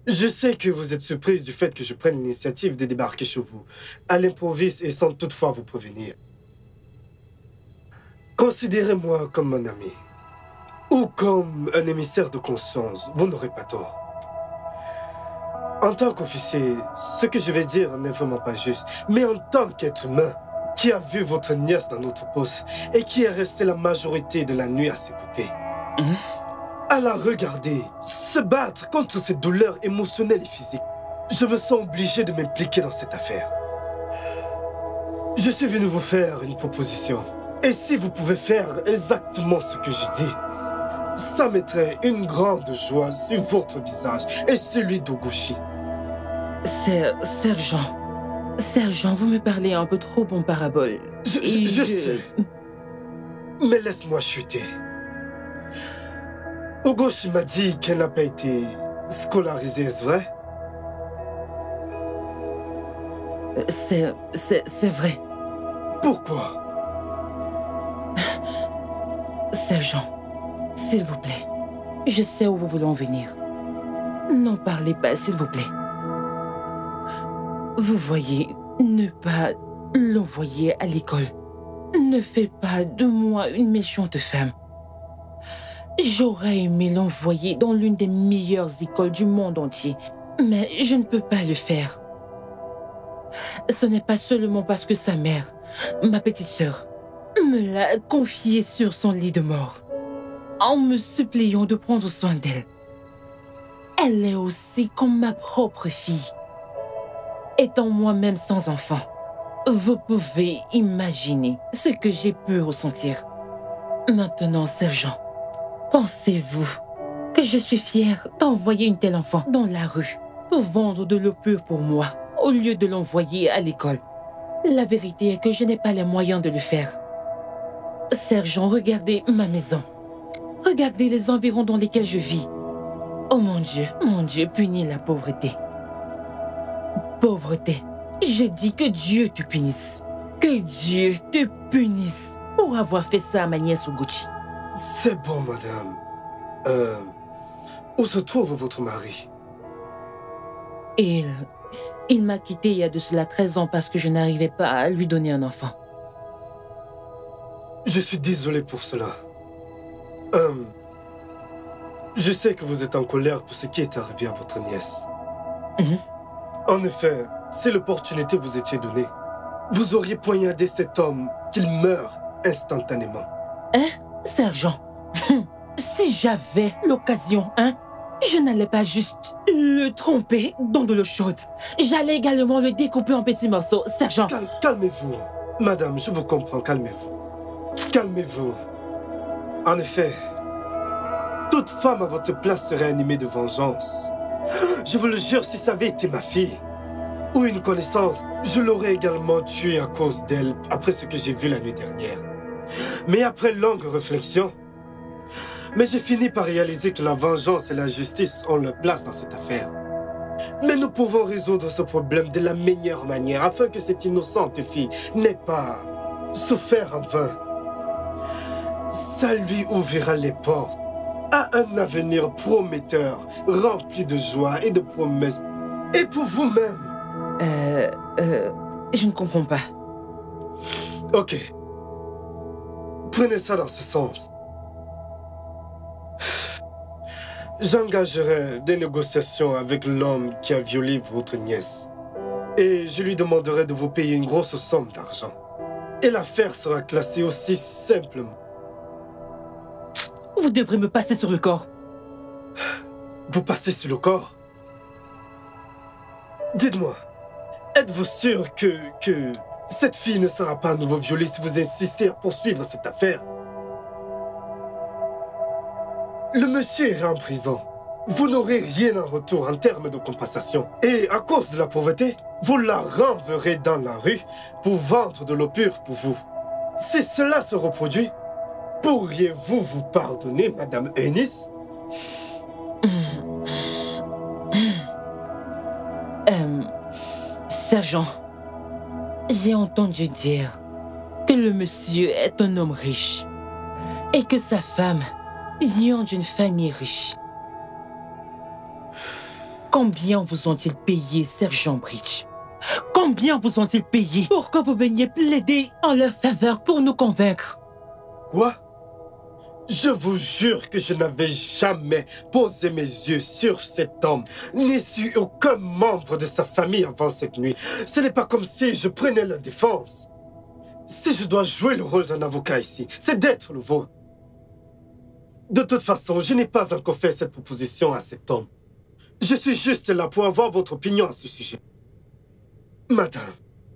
Je sais que vous êtes surprise du fait que je prenne l'initiative de débarquer chez vous, à l'improviste et sans toutefois vous prévenir. Considérez-moi comme mon ami, ou comme un émissaire de conscience, vous n'aurez pas tort. En tant qu'officier, ce que je vais dire n'est vraiment pas juste, mais en tant qu'être humain, qui a vu votre nièce dans notre poste et qui est resté la majorité de la nuit à ses côtés, à la regarder, se battre contre ces douleurs émotionnelles et physiques, je me sens obligé de m'impliquer dans cette affaire. Je suis venu vous faire une proposition. Et si vous pouvez faire exactement ce que je dis, ça mettrait une grande joie sur votre visage et celui d'Oguchi. Sergent, vous me parlez un peu trop en parabole. Je sais. Mais laisse-moi chuter. Oguchi m'a dit qu'elle n'a pas été scolarisée, est-ce vrai? C'est vrai. Pourquoi? Sergent, s'il vous plaît, je sais où vous voulez en venir. N'en parlez pas, s'il vous plaît. Vous voyez, ne pas l'envoyer à l'école ne fait pas de moi une méchante femme. J'aurais aimé l'envoyer dans l'une des meilleures écoles du monde entier, mais je ne peux pas le faire. Ce n'est pas seulement parce que sa mère, ma petite sœur, me l'a confiée sur son lit de mort, en me suppliant de prendre soin d'elle. Elle est aussi comme ma propre fille. Étant moi-même sans enfant, vous pouvez imaginer ce que j'ai pu ressentir. Maintenant, sergent, pensez-vous que je suis fière d'envoyer une telle enfant dans la rue pour vendre de l'eau pure pour moi au lieu de l'envoyer à l'école? La vérité est que je n'ai pas les moyens de le faire. Sergent, regardez ma maison. Regardez les environs dans lesquels je vis. Oh mon Dieu, punis la pauvreté. Pauvreté, je dis que Dieu te punisse. Que Dieu te punisse pour avoir fait ça à ma nièce Oguchi. C'est bon, madame. Où se trouve votre mari? Il m'a quitté il y a de cela 13 ans parce que je n'arrivais pas à lui donner un enfant. Je suis désolé pour cela. Je sais que vous êtes en colère pour ce qui est arrivé à votre nièce. En effet, si l'opportunité vous était donnée, vous auriez poignardé cet homme qu'il meurt instantanément. Hein, sergent? Si j'avais l'occasion, je n'allais pas juste le tromper dans de l'eau chaude. J'allais également le découper en petits morceaux, sergent. Calmez-vous. Madame, je vous comprends, calmez-vous. Calmez-vous. En effet, toute femme à votre place serait animée de vengeance. Je vous le jure, si ça avait été ma fille ou une connaissance, je l'aurais également tuée à cause d'elle après ce que j'ai vu la nuit dernière. Mais après longue réflexion, j'ai fini par réaliser que la vengeance et la justice ont leur place dans cette affaire. Mais nous pouvons résoudre ce problème de la meilleure manière afin que cette innocente fille n'ait pas souffert en vain. Ça lui ouvrira les portes à un avenir prometteur, rempli de joie et de promesses. Et pour vous-même. Je ne comprends pas. Ok. Prenez ça dans ce sens. J'engagerai des négociations avec l'homme qui a violé votre nièce. Et je lui demanderai de vous payer une grosse somme d'argent. Et l'affaire sera classée aussi simplement. Vous devrez me passer sur le corps. Vous passez sur le corps? Dites-moi, êtes-vous sûr que cette fille ne sera pas à nouveau violée si vous insistez à poursuivre cette affaire? Le monsieur ira en prison. Vous n'aurez rien en retour en termes de compensation. Et à cause de la pauvreté, vous la renverrez dans la rue pour vendre de l'eau pure pour vous. Si cela se reproduit, pourriez-vous vous pardonner, Madame Eunice? Sergent, j'ai entendu dire que le monsieur est un homme riche et que sa femme vient d'une famille riche. Combien vous ont-ils payé, Sergent Bridge? Combien vous ont-ils payé pour que vous veniez plaider en leur faveur pour nous convaincre? Quoi? Je vous jure que je n'avais jamais posé mes yeux sur cet homme, ni sur aucun membre de sa famille avant cette nuit. Ce n'est pas comme si je prenais la défense. Si je dois jouer le rôle d'un avocat ici, c'est d'être le vôtre. De toute façon, je n'ai pas encore fait cette proposition à cet homme. Je suis juste là pour avoir votre opinion à ce sujet. Madame,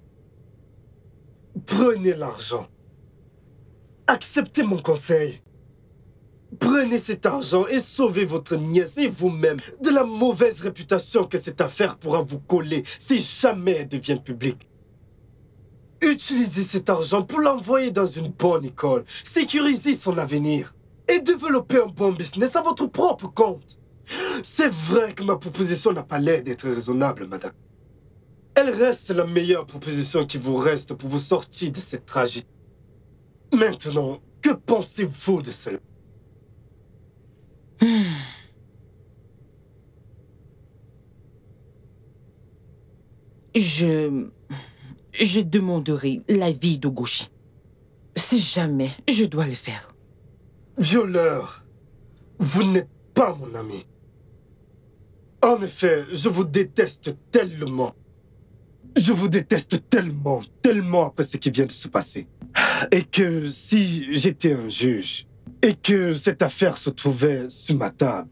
prenez l'argent. Acceptez mon conseil. Prenez cet argent et sauvez votre nièce et vous-même de la mauvaise réputation que cette affaire pourra vous coller si jamais elle devient publique. Utilisez cet argent pour l'envoyer dans une bonne école, sécurisez son avenir et développer un bon business à votre propre compte. C'est vrai que ma proposition n'a pas l'air d'être raisonnable, madame. Elle reste la meilleure proposition qui vous reste pour vous sortir de cette tragédie. Maintenant, que pensez-vous de cela? Je demanderai l'avis d'Ogoshi. Si jamais je dois le faire. Violeur, vous n'êtes pas mon ami. En effet, je vous déteste tellement. Je vous déteste tellement, tellement après ce qui vient de se passer. Et que si j'étais un juge, et que cette affaire se trouvait sur ma table,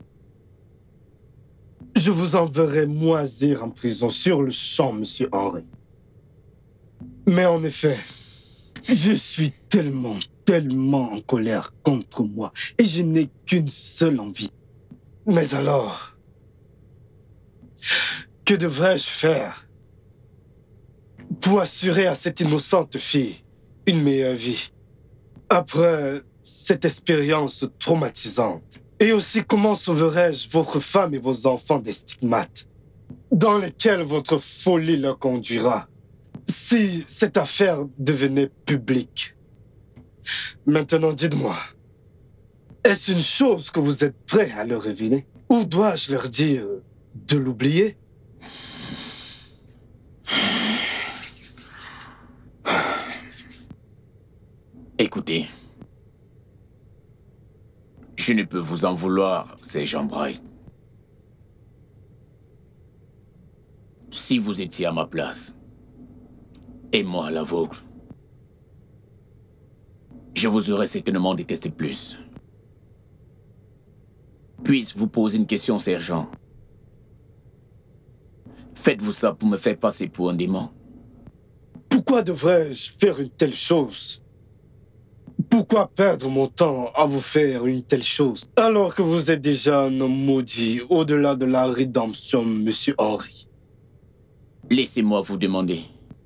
je vous enverrais moisir en prison sur le champ, monsieur Henry. Mais en effet, je suis tellement, tellement en colère contre moi, et je n'ai qu'une seule envie. Mais alors, que devrais-je faire pour assurer à cette innocente fille une meilleure vie après cette expérience traumatisante? Et aussi, comment sauverai-je votre femme et vos enfants des stigmates dans lesquels votre folie leur conduira si cette affaire devenait publique? Maintenant, dites-moi, est-ce une chose que vous êtes prêt à leur révéler? Ou dois-je leur dire de l'oublier? Écoutez, je ne peux vous en vouloir, Sergent Bright. Si vous étiez à ma place, et moi à la vôtre, je vous aurais certainement détesté plus. Puis-je vous poser une question, sergent? Faites-vous ça pour me faire passer pour un démon? Pourquoi devrais-je faire une telle chose? Pourquoi perdre mon temps à vous faire une telle chose, alors que vous êtes déjà un homme maudit au-delà de la rédemption, monsieur Henry? Laissez-moi vous demander.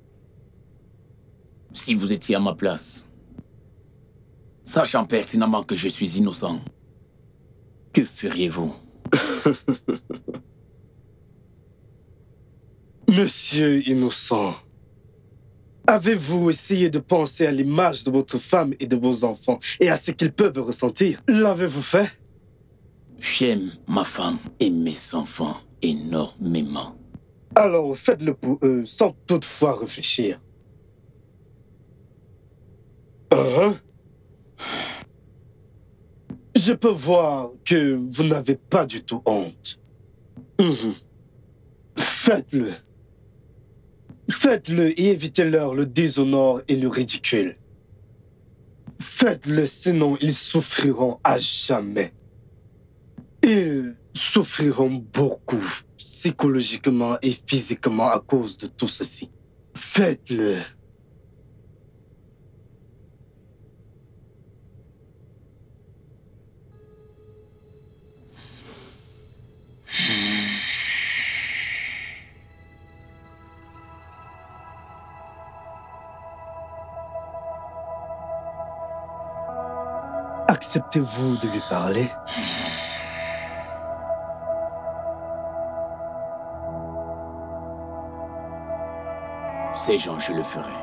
Si vous étiez à ma place, sachant pertinemment que je suis innocent, que feriez-vous? Monsieur innocent, avez-vous essayé de penser à l'image de votre femme et de vos enfants et à ce qu'ils peuvent ressentir? L'avez-vous fait? J'aime ma femme et mes enfants énormément. Alors faites-le pour eux sans toutefois réfléchir. Je peux voir que vous n'avez pas du tout honte. Faites-le. Faites-le et évitez-leur le déshonneur et le ridicule. Faites-le, sinon ils souffriront à jamais. Ils souffriront beaucoup, psychologiquement et physiquement à cause de tout ceci. Faites-le. Acceptez-vous de lui parler? Sergent, je le ferai.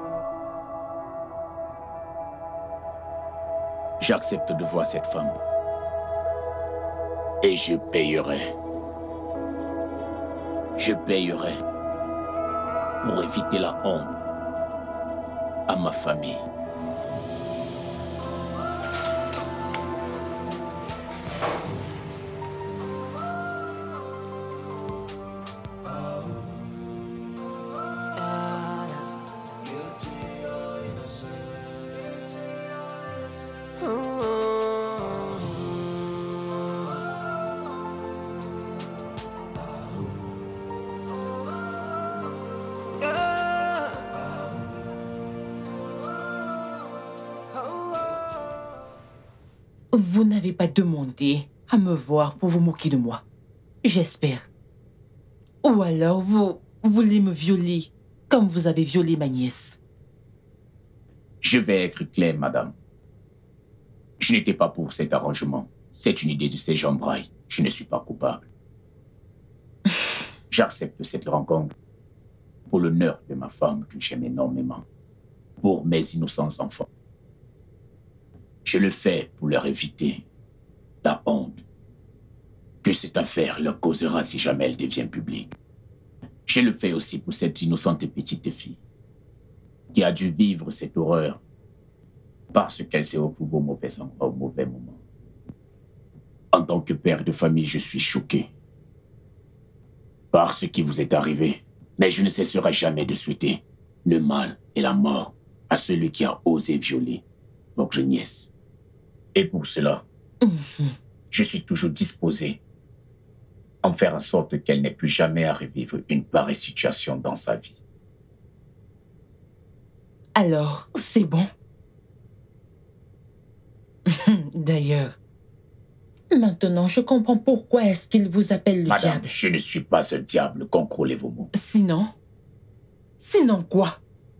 J'accepte de voir cette femme. Et je payerai. Je payerai pour éviter la honte à ma famille. Vous n'avez pas demandé à me voir pour vous moquer de moi. J'espère. Ou alors vous voulez me violer comme vous avez violé ma nièce. Je vais être clair, madame. Je n'étais pas pour cet arrangement. C'est une idée de ces gens brailles. Je ne suis pas coupable. J'accepte cette rencontre pour l'honneur de ma femme que j'aime énormément, pour mes innocents enfants. Je le fais pour leur éviter la honte que cette affaire leur causera si jamais elle devient publique. Je le fais aussi pour cette innocente petite fille qui a dû vivre cette horreur parce qu'elle s'est retrouvée au mauvais endroit au mauvais moment. En tant que père de famille, je suis choqué par ce qui vous est arrivé, mais je ne cesserai jamais de souhaiter le mal et la mort à celui qui a osé violer votre nièce. Et pour cela, je suis toujours disposé à faire en sorte qu'elle n'ait plus jamais à revivre une pareille situation dans sa vie. Alors, c'est bon. D'ailleurs, maintenant, je comprends pourquoi est-ce qu'il vous appelle le Madame, diable. je ne suis pas un diable, contrôlez vos mots. Sinon quoi?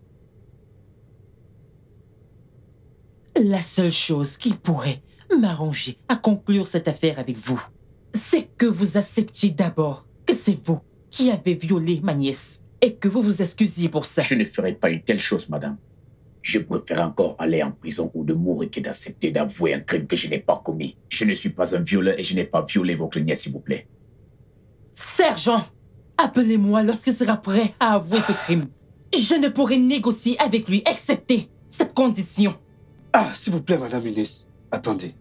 La seule chose qui pourrait m'arranger à conclure cette affaire avec vous, c'est que vous acceptiez d'abord que c'est vous qui avez violé ma nièce et que vous vous excusiez pour ça. Je ne ferai pas une telle chose, madame. Je préfère encore aller en prison ou de mourir que d'accepter d'avouer un crime que je n'ai pas commis. Je ne suis pas un violeur et je n'ai pas violé votre nièce, s'il vous plaît. Sergent, appelez-moi lorsqu'il sera prêt à avouer ce crime. Je ne pourrai négocier avec lui, excepté cette condition. Ah, s'il vous plaît, Madame Eunice. Attendez.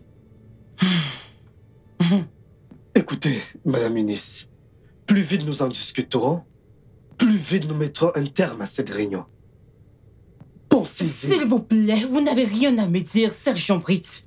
Écoutez, Madame Eunice, plus vite nous en discuterons, plus vite nous mettrons un terme à cette réunion. Pensez-y. S'il vous plaît, vous n'avez rien à me dire, Sergent Britt.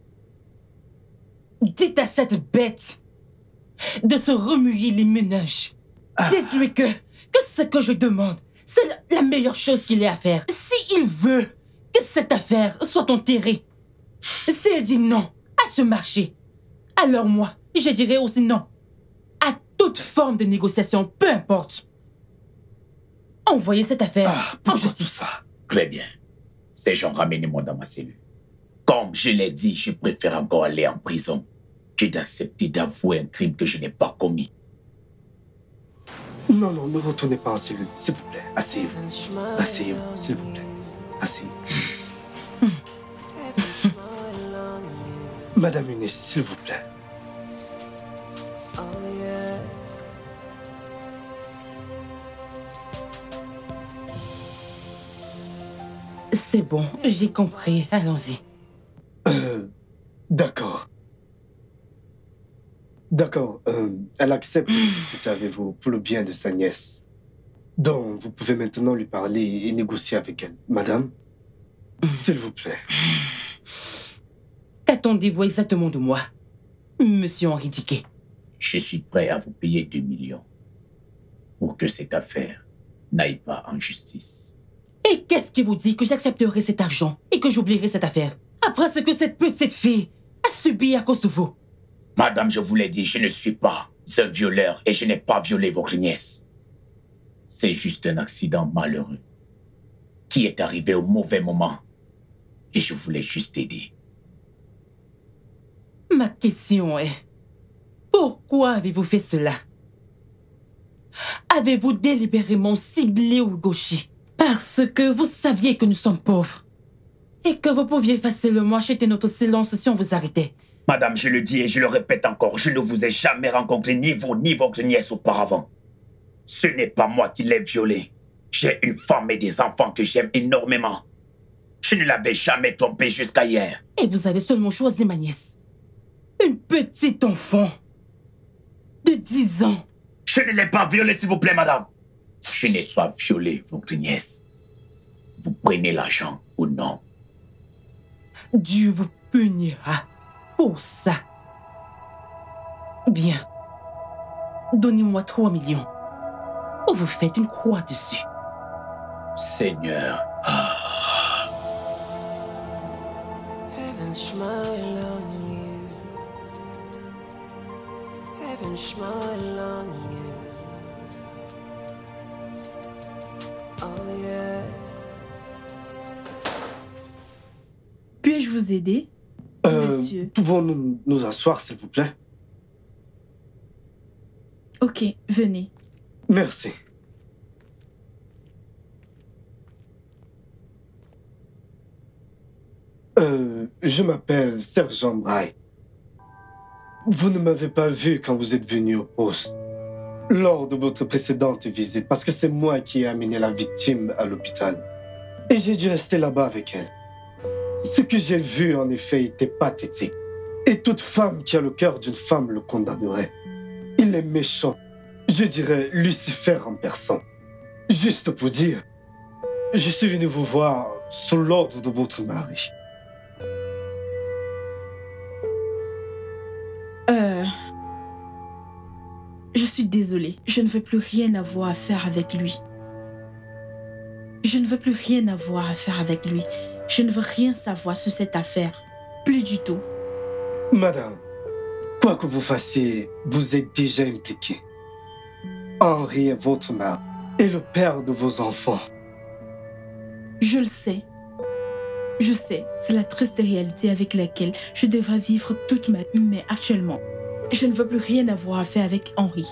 Dites à cette bête de se remuer les méninges. Dites-lui que ce que je demande, c'est la meilleure chose qu'il ait à faire. S'il veut que cette affaire soit enterrée, s'il dit non à ce marché, alors moi, je dirai aussi non à toute forme de négociation, peu importe. Envoyez cette affaire en justice. Ça? Très bien. Ces gens, ramenez-moi dans ma cellule. Comme je l'ai dit, je préfère encore aller en prison que d'accepter d'avouer un crime que je n'ai pas commis. Non, ne retournez pas en cellule, s'il vous plaît. Asseyez-vous. Asseyez-vous, s'il vous plaît. Asseyez-vous. Madame Eunice, s'il vous plaît. C'est bon, j'ai compris. Allons-y. D'accord. Elle accepte de discuter avec vous pour le bien de sa nièce. Donc, vous pouvez maintenant lui parler et négocier avec elle. Madame, s'il vous plaît. Qu'attendez-vous exactement de moi, Monsieur Henri Diquet? Je suis prêt à vous payer 2 millions pour que cette affaire n'aille pas en justice. Et qu'est-ce qui vous dit que j'accepterai cet argent et que j'oublierai cette affaire après ce que cette petite fille a subi à cause de vous? Madame, je vous l'ai dit, je ne suis pas un violeur et je n'ai pas violé votre nièce. C'est juste un accident malheureux qui est arrivé au mauvais moment et je voulais juste aider. Ma question est, pourquoi avez-vous fait cela? Avez-vous délibérément ciblé Ugochi parce que vous saviez que nous sommes pauvres et que vous pouviez facilement acheter notre silence si on vous arrêtait? Madame, je le dis et je le répète encore, je ne vous ai jamais rencontré ni vous ni votre nièce auparavant. Ce n'est pas moi qui l'ai violée. J'ai une femme et des enfants que j'aime énormément. Je ne l'avais jamais trompée jusqu'à hier. Et vous avez seulement choisi ma nièce. Une petite enfant de 10 ans. Je ne l'ai pas violée, s'il vous plaît, madame. Je n'ai pas violé votre nièce. Vous prenez l'argent ou non? Dieu vous punira pour ça. Bien. Donnez-moi 3 millions. Ou vous faites une croix dessus. Seigneur. Heaven smile on you. Heaven smile on you. Oh yeah. Puis-je vous aider, monsieur? Pouvons-nous nous asseoir, s'il vous plaît? Ok, venez. Merci. Je m'appelle Sergent Braille. Vous ne m'avez pas vu quand vous êtes venu au poste lors de votre précédente visite parce que c'est moi qui ai amené la victime à l'hôpital. Et j'ai dû rester là-bas avec elle. Ce que j'ai vu, en effet, était pathétique. Et toute femme qui a le cœur d'une femme le condamnerait. Il est méchant. Je dirais Lucifer en personne. Juste pour dire, je suis venu vous voir sous l'ordre de votre mari. Je suis désolée. Je ne veux plus rien avoir à faire avec lui. Je ne veux plus rien avoir à faire avec lui. Je ne veux rien savoir sur cette affaire. Plus du tout. Madame, quoi que vous fassiez, vous êtes déjà impliquée. Henri est votre mari et le père de vos enfants. Je le sais. Je sais, c'est la triste réalité avec laquelle je devrais vivre toute ma vie. Mais actuellement, je ne veux plus rien avoir à faire avec Henri.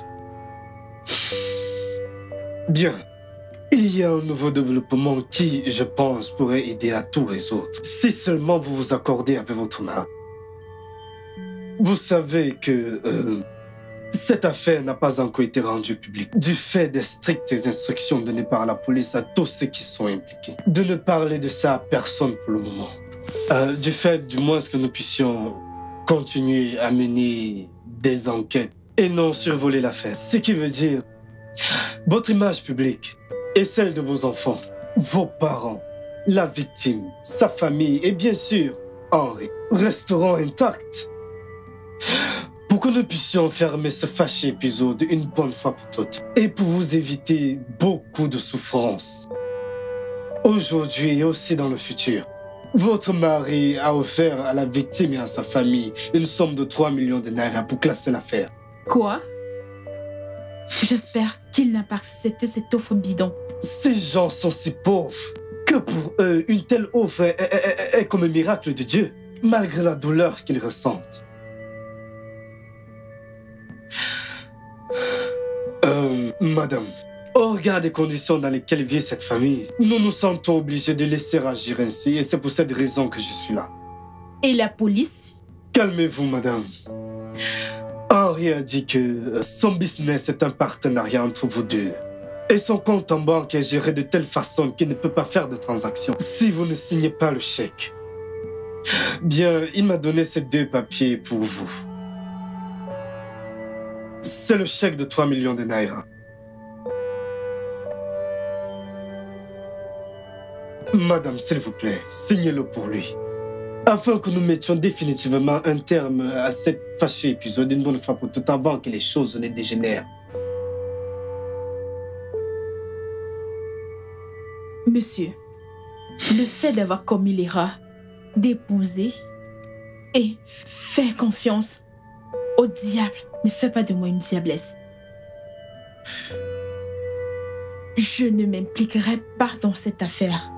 Bien. Il y a un nouveau développement qui, je pense, pourrait aider à tout résoudre. Si seulement vous vous accordez avec votre mari. Vous savez que cette affaire n'a pas encore été rendue publique. Du fait des strictes instructions données par la police à tous ceux qui sont impliqués. De ne parler de ça à personne pour le moment. Du fait, du moins, que nous puissions continuer à mener des enquêtes et non survoler l'affaire. Ce qui veut dire votre image publique et celle de vos enfants, vos parents, la victime, sa famille et bien sûr Henri resteront intacts. Pour que nous puissions fermer ce fâché épisode une bonne fois pour toutes et pour vous éviter beaucoup de souffrance. Aujourd'hui et aussi dans le futur, votre mari a offert à la victime et à sa famille une somme de 3 millions de naira pour classer l'affaire. Quoi? J'espère qu'il n'a pas accepté cette offre bidon. Ces gens sont si pauvres que pour eux, une telle offre est comme un miracle de Dieu, malgré la douleur qu'ils ressentent. Madame, au regard des conditions dans lesquelles vit cette famille, nous nous sentons obligés de laisser agir ainsi et c'est pour cette raison que je suis là. Et la police? Calmez-vous, madame. Henri a dit que son business est un partenariat entre vous deux. Et son compte en banque est géré de telle façon qu'il ne peut pas faire de transactions si vous ne signez pas le chèque. Bien, il m'a donné ces 2 papiers pour vous. C'est le chèque de 3 millions de naira. Madame, s'il vous plaît, signez-le pour lui. Afin que nous mettions définitivement un terme à cette fâchée épisode une bonne fois pour toutes avant que les choses ne dégénèrent. Monsieur, le fait d'avoir commis l'erreur d'épouser et faire confiance au diable ne fait pas de moi une diablesse. Je ne m'impliquerai pas dans cette affaire.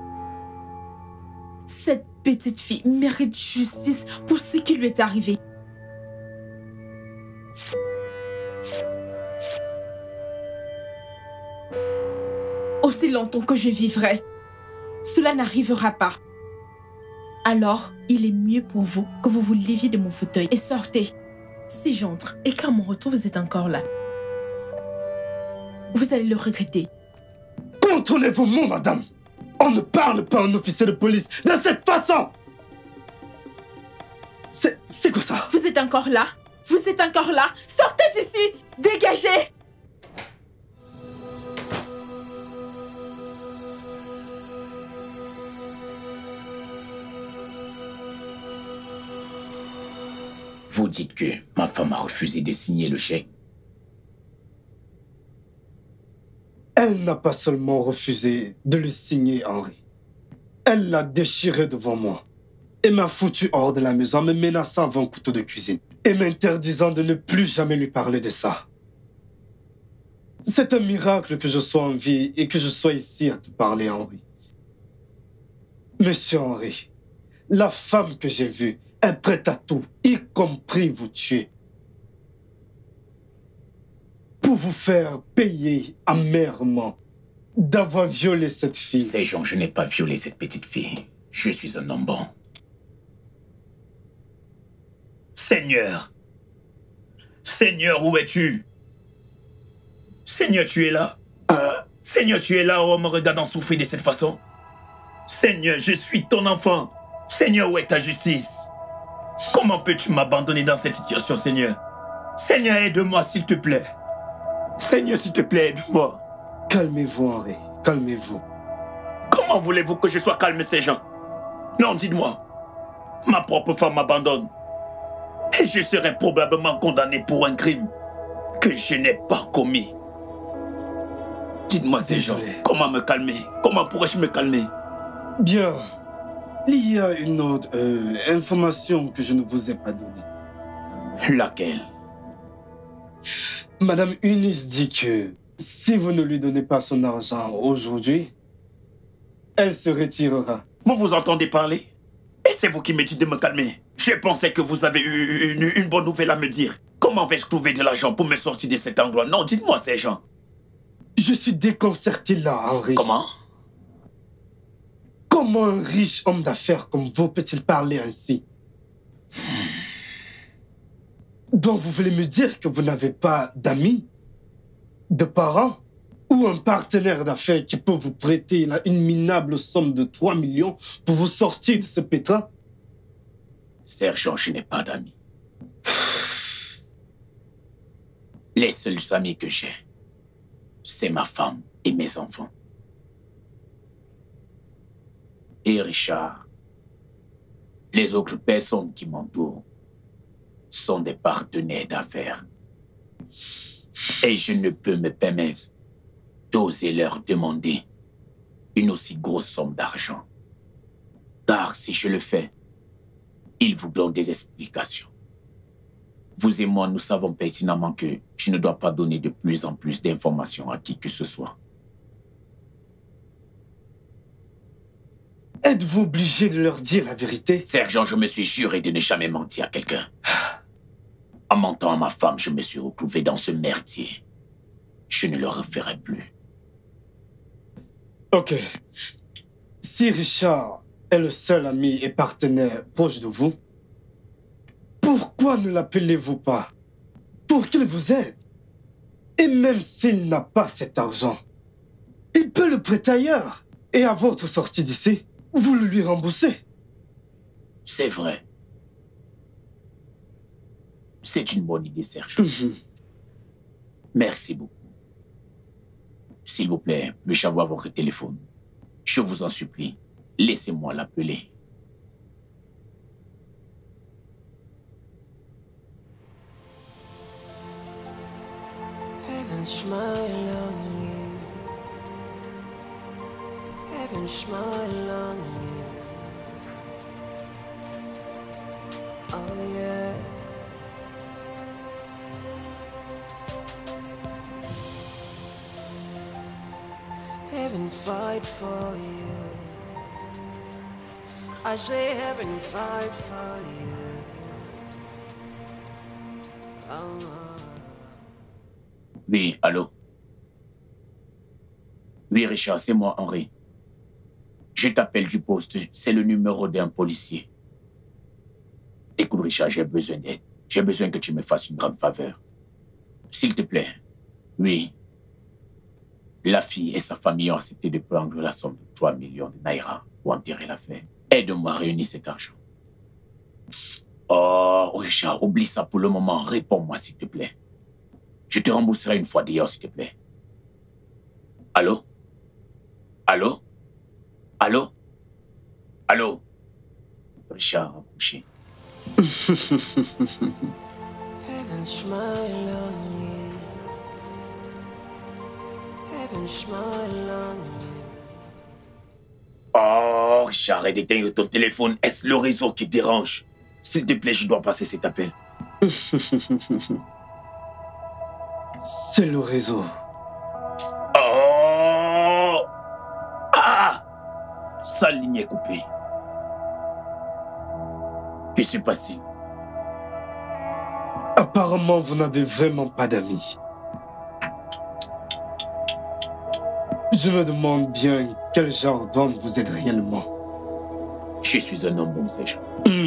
Cette petite fille mérite justice pour ce qui lui est arrivé. Aussi longtemps que je vivrai, cela n'arrivera pas. Alors, il est mieux pour vous que vous vous leviez de mon fauteuil et sortez. Si j'entre et qu'à mon retour vous êtes encore là. Vous allez le regretter. Contrôlez-vous, madame. On ne parle pas à un officier de police de cette façon. C'est quoi ça? Vous êtes encore là? Vous êtes encore là? Sortez d'ici! Dégagez! Vous dites que ma femme a refusé de signer le chèque. Elle n'a pas seulement refusé de le signer, Henri. Elle l'a déchiré devant moi et m'a foutu hors de la maison en me menaçant avec un couteau de cuisine et m'interdisant de ne plus jamais lui parler de ça. C'est un miracle que je sois en vie et que je sois ici à te parler, Henri. Monsieur Henri, la femme que j'ai vue est prête à tout, y compris vous tuer, pour vous faire payer amèrement d'avoir violé cette fille. Sergent, je n'ai pas violé cette petite fille. Je suis un homme bon. Seigneur! Seigneur, où es-tu? Seigneur, tu es là? Seigneur, tu es là, en me regardant souffrir de cette façon? Seigneur, je suis ton enfant. Seigneur, où est ta justice? Comment peux-tu m'abandonner dans cette situation, Seigneur? Seigneur, aide-moi, s'il te plaît. Seigneur, s'il te plaît, aide-moi. Calmez-vous, Henri, calmez-vous. Comment voulez-vous que je sois calme, Sergent? Non, dites-moi. Ma propre femme m'abandonne. Et je serai probablement condamné pour un crime que je n'ai pas commis. Dites-moi, Sergent, comment me calmer? Comment pourrais-je me calmer? Bien. Il y a une autre information que je ne vous ai pas donnée. Laquelle? Madame Eunice dit que si vous ne lui donnez pas son argent aujourd'hui, elle se retirera. Vous vous entendez parler? Et c'est vous qui me dites de me calmer. Je pensais que vous avez eu une bonne nouvelle à me dire. Comment vais-je trouver de l'argent pour me sortir de cet endroit? Non, dites-moi, Sergent. Je suis déconcerté là, Henri. Comment? Comment un riche homme d'affaires comme vous peut-il parler ainsi? Donc vous voulez me dire que vous n'avez pas d'amis, de parents ou un partenaire d'affaires qui peut vous prêter une minable somme de 3 millions pour vous sortir de ce pétrin? Sergent, je n'ai pas d'amis. Les seuls amis que j'ai, c'est ma femme et mes enfants. Et Richard, les autres personnes qui m'entourent sont des partenaires d'affaires. Et je ne peux me permettre d'oser leur demander une aussi grosse somme d'argent. Car si je le fais, ils vous donnent des explications. Vous et moi, nous savons pertinemment que je ne dois pas donner de plus en plus d'informations à qui que ce soit. Êtes-vous obligé de leur dire la vérité? Sergent, je me suis juré de ne jamais mentir à quelqu'un. En mentant à ma femme, je me suis retrouvé dans ce merdier. Je ne le referai plus. Ok. Si Richard est le seul ami et partenaire proche de vous, pourquoi ne l'appelez-vous pas pour qu'il vous aide? Et même s'il n'a pas cet argent, il peut le prêter ailleurs. Et à votre sortie d'ici, vous le lui remboursez. C'est vrai. C'est une bonne idée, Sergent. Merci beaucoup. S'il vous plaît, puis-je avoir votre téléphone? Je vous en supplie, laissez-moi l'appeler. Heaven smile on you. Heaven smile on you. Oh yeah. Heaven fight for you. I say heaven fight for you. Oh. Oui, allô? Oui, Richard, c'est moi, Henri. Je t'appelle du poste. C'est le numéro d'un policier. Écoute, Richard, j'ai besoin d'aide. J'ai besoin que tu me fasses une grande faveur. S'il te plaît. Oui. La fille et sa famille ont accepté de prendre la somme de 3 millions de naira pour enterrer l'affaire. Aide-moi à réunir cet argent. Oh, Richard, oublie ça pour le moment. Réponds-moi, s'il te plaît. Je te rembourserai une fois d'ailleurs, s'il te plaît. Allô? Allô? Allô? Allô? Richard a couché. Heaven smile on you. Heaven smile on you. Oh, Richard, arrête d'éteindre ton téléphone. Est-ce le réseau qui dérange? S'il te plaît, je dois passer cet appel. C'est le réseau. Oh! Ah! Sa ligne est coupée. Que se passe-t-il? Apparemment, vous n'avez vraiment pas d'amis. Je me demande bien quel genre d'homme vous êtes réellement. Je suis un homme bon, sais-je.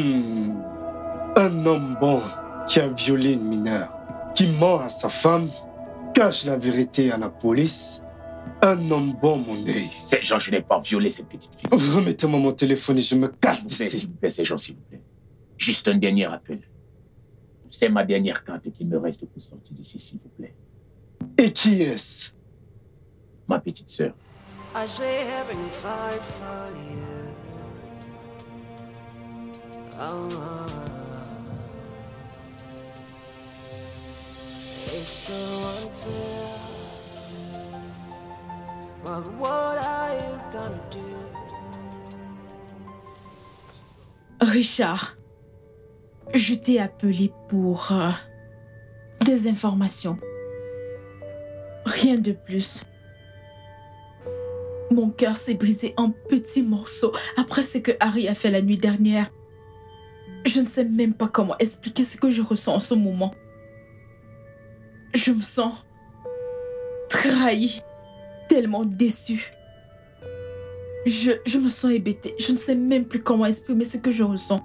Un homme bon qui a violé une mineure, qui ment à sa femme, cache la vérité à la police. Un homme bon, mon œil. Ces gens, je n'ai pas violé cette petite fille. Remettez-moi mon téléphone et je me casse d'ici. S'il vous plaît, ces gens, s'il vous plaît. Juste un dernier appel. C'est ma dernière carte qu'il me reste pour sortir d'ici, s'il vous plaît. Et qui est-ce? Ma petite sœur. I say heaven fight for you. It's so unfair. But what are you gonna do? Richard, je t'ai appelé pour des informations. Rien de plus. Mon cœur s'est brisé en petits morceaux après ce que Harry a fait la nuit dernière. Je ne sais même pas comment expliquer ce que je ressens en ce moment. Je me sens trahie, tellement déçue. Je me sens hébétée. Je ne sais même plus comment exprimer ce que je ressens.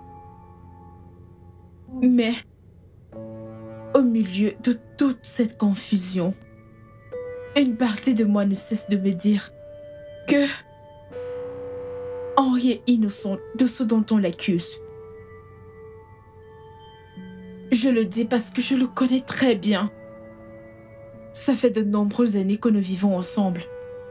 Mais, au milieu de toute cette confusion, une partie de moi ne cesse de me dire que Henri est innocent de ce dont on l'accuse. Je le dis parce que je le connais très bien. Ça fait de nombreuses années que nous vivons ensemble.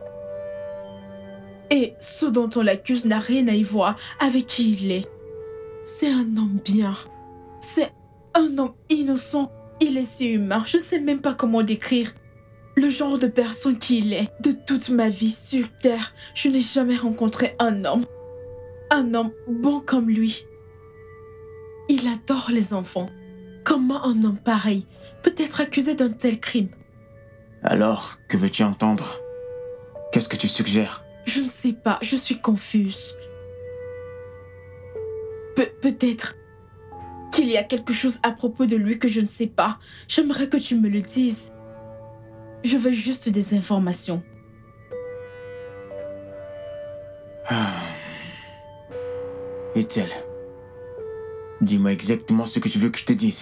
Et ce dont on l'accuse n'a rien à y voir avec qui il est. C'est un homme bien. C'est un homme innocent. Il est si humain. Je ne sais même pas comment décrire le genre de personne qu'il est. De toute ma vie sur Terre, je n'ai jamais rencontré un homme bon comme lui. Il adore les enfants. Comment un homme pareil peut être accusé d'un tel crime? Alors, que veux-tu entendre? Qu'est-ce que tu suggères? Je ne sais pas, je suis confuse. Peut-être qu'il y a quelque chose à propos de lui que je ne sais pas. J'aimerais que tu me le dises. Je veux juste des informations. Ethel, dis-moi exactement ce que tu veux que je te dise.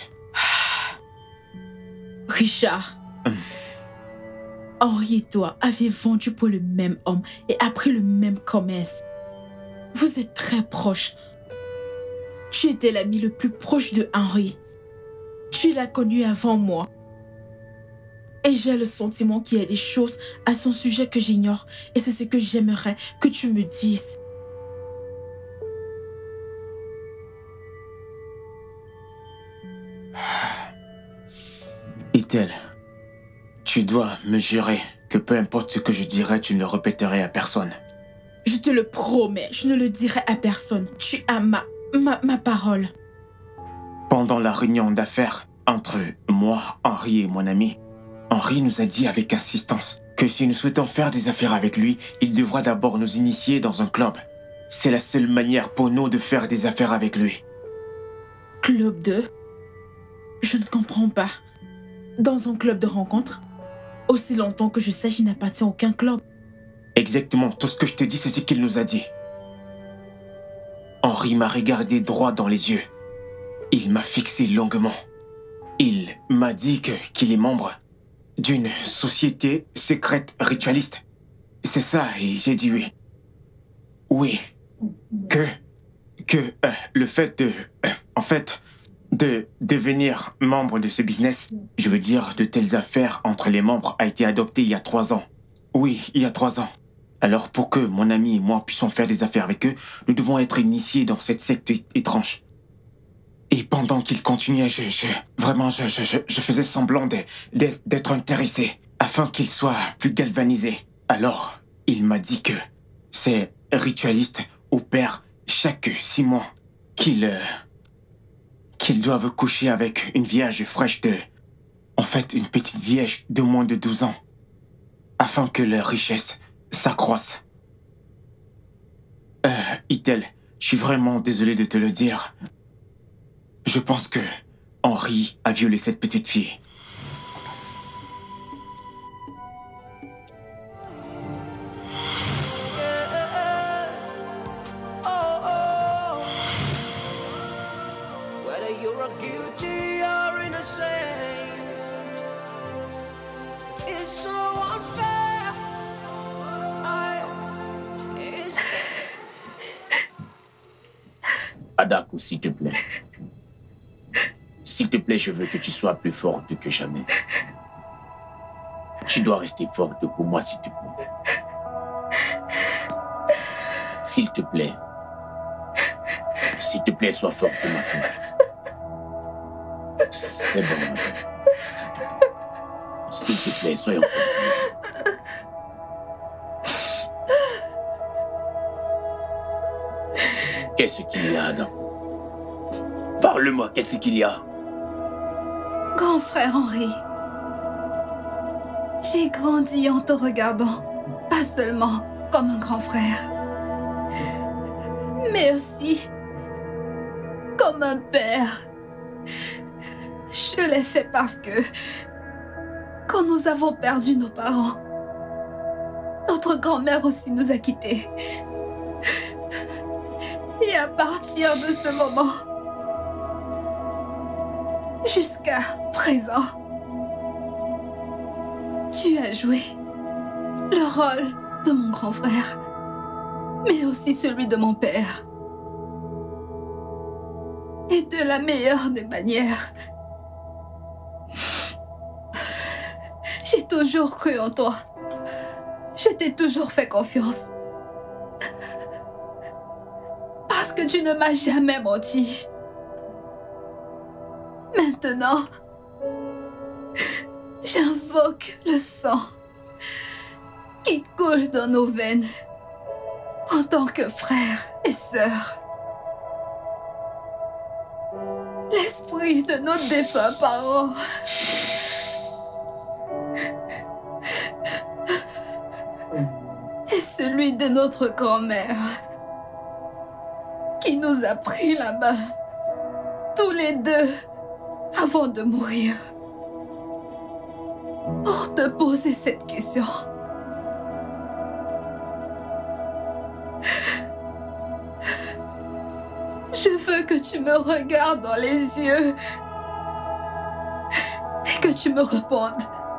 Richard, Henri et toi avez vendu pour le même homme et appris le même commerce. Vous êtes très proches. Tu étais l'ami le plus proche de Henri. Tu l'as connu avant moi. Et j'ai le sentiment qu'il y a des choses à son sujet que j'ignore. Et c'est ce que j'aimerais que tu me dises. Ethel, tu dois me jurer que peu importe ce que je dirai, tu ne le répéterai à personne. Je te le promets, je ne le dirai à personne. Tu as ma parole. Pendant la réunion d'affaires entre moi, Henri et mon ami, Henri nous a dit avec insistance que si nous souhaitons faire des affaires avec lui, il devra d'abord nous initier dans un club. C'est la seule manière pour nous de faire des affaires avec lui. Club de... Je ne comprends pas. Dans un club de rencontre? Aussi longtemps que je sache, il n'appartient à aucun club. Exactement, tout ce que je te dis, c'est ce qu'il nous a dit. Henri m'a regardé droit dans les yeux. Il m'a fixé longuement. Il m'a dit qu'il est membre d'une société secrète ritualiste. C'est ça, et j'ai dit oui. Oui. Que le fait de devenir membre de ce business, je veux dire de telles affaires entre les membres, a été adopté il y a 3 ans. Oui, il y a 3 ans. Alors pour que mon ami et moi puissions faire des affaires avec eux, nous devons être initiés dans cette secte étrange. Et pendant qu'il continuait, je faisais semblant d'être intéressé, afin qu'il soit plus galvanisé. Alors, il m'a dit que ces ritualistes opèrent chaque 6 mois, qu'ils doivent coucher avec une vierge fraîche en fait, une petite vierge de moins de 12 ans, afin que leur richesse s'accroisse. Itel, je suis vraiment désolé de te le dire. Je pense que Henry a violé cette petite fille. Whether you're guilty or innocent, it's so unfair. Adako, s'il te plaît. S'il te plaît, je veux que tu sois plus forte que jamais. Tu dois rester forte pour moi, s'il te plaît. S'il te plaît. S'il te plaît, sois forte, ma fille. C'est bon, madame. S'il te plaît, soyons forts. Qu'est-ce qu'il y a, Adam? Parle-moi, qu'est-ce qu'il y a? Grand frère Henry, j'ai grandi en te regardant, pas seulement comme un grand frère, mais aussi comme un père. Je l'ai fait parce que quand nous avons perdu nos parents, notre grand-mère aussi nous a quittés. Et à partir de ce moment, jusqu'à présent, tu as joué le rôle de mon grand frère, mais aussi celui de mon père. Et de la meilleure des manières. J'ai toujours cru en toi. Je t'ai toujours fait confiance. Parce que tu ne m'as jamais menti. Maintenant, j'invoque le sang qui coule dans nos veines en tant que frère et sœur. L'esprit de nos défunts parents. Et celui de notre grand-mère qui nous a pris la main, tous les deux, avant de mourir, pour te poser cette question. Je veux que tu me regardes dans les yeux et que tu me répondes.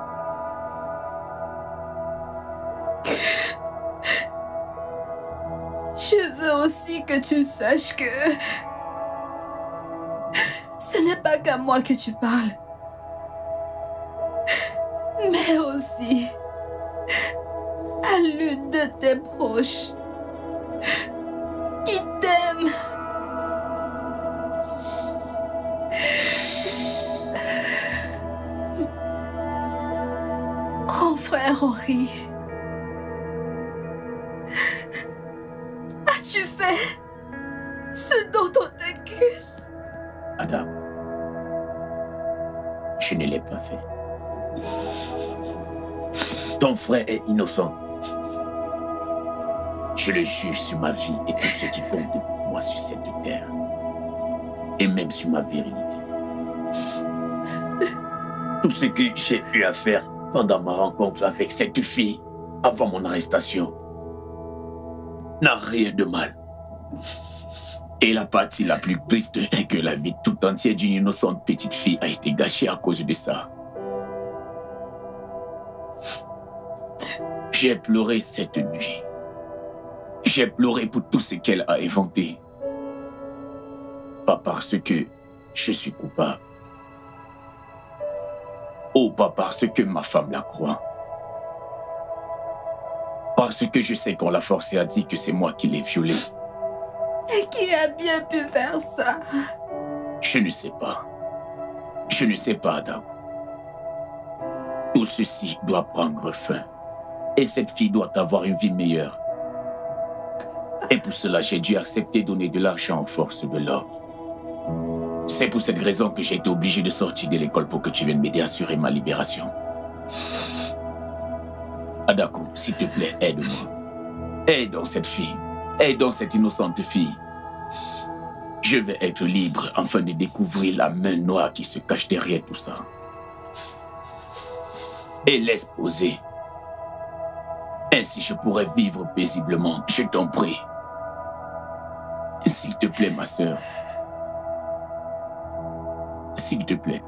Je veux aussi que tu saches que ce n'est pas qu'à moi que tu parles, mais aussi à l'une de tes proches qui t'aime. Grand frère Henry, as-tu fait ce dont on t'accuse? Adam, je ne l'ai pas fait. Ton frère est innocent. Je le juge sur ma vie et tout ce qui compte pour moi sur cette terre. Et même sur ma virilité. Tout ce que j'ai eu à faire pendant ma rencontre avec cette fille, avant mon arrestation, n'a rien de mal. Et la partie la plus triste est que la vie tout entière d'une innocente petite fille a été gâchée à cause de ça. J'ai pleuré cette nuit. J'ai pleuré pour tout ce qu'elle a inventé. Pas parce que je suis coupable. Oh, pas parce que ma femme la croit. Parce que je sais qu'on l'a forcé à dire que c'est moi qui l'ai violée. Et qui a bien pu faire ça? Je ne sais pas. Je ne sais pas, Adaku. Tout ceci doit prendre fin. Et cette fille doit avoir une vie meilleure. Et pour cela, j'ai dû accepter de donner de l'argent aux forces de l'ordre. C'est pour cette raison que j'ai été obligé de sortir de l'école pour que tu viennes m'aider à assurer ma libération. Adaku, s'il te plaît, aide-moi. Aide cette fille. Aide cette innocente fille. Je vais être libre afin de découvrir la main noire qui se cache derrière tout ça. Et laisse poser. Ainsi je pourrai vivre paisiblement. Je t'en prie. S'il te plaît, ma sœur. S'il te plaît.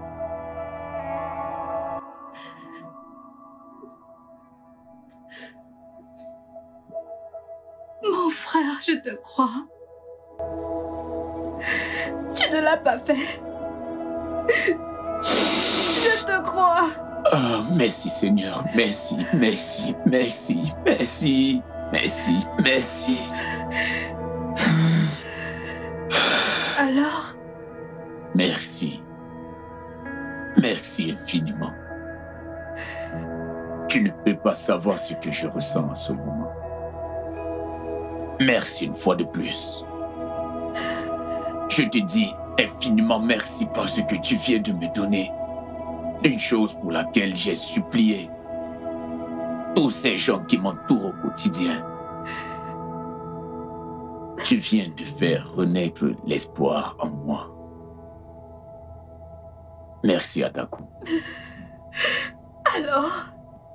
Mon frère, je te crois. Tu ne l'as pas fait. Je te crois. Oh, merci Seigneur. Merci, merci, merci, merci, merci, merci. Alors? Merci. Merci infiniment. Tu ne peux pas savoir ce que je ressens en ce moment. Merci une fois de plus. Je te dis infiniment merci parce que tu viens de me donner une chose pour laquelle j'ai supplié tous ces gens qui m'entourent au quotidien. Tu viens de faire renaître l'espoir en moi. Merci, Adaku. Alors,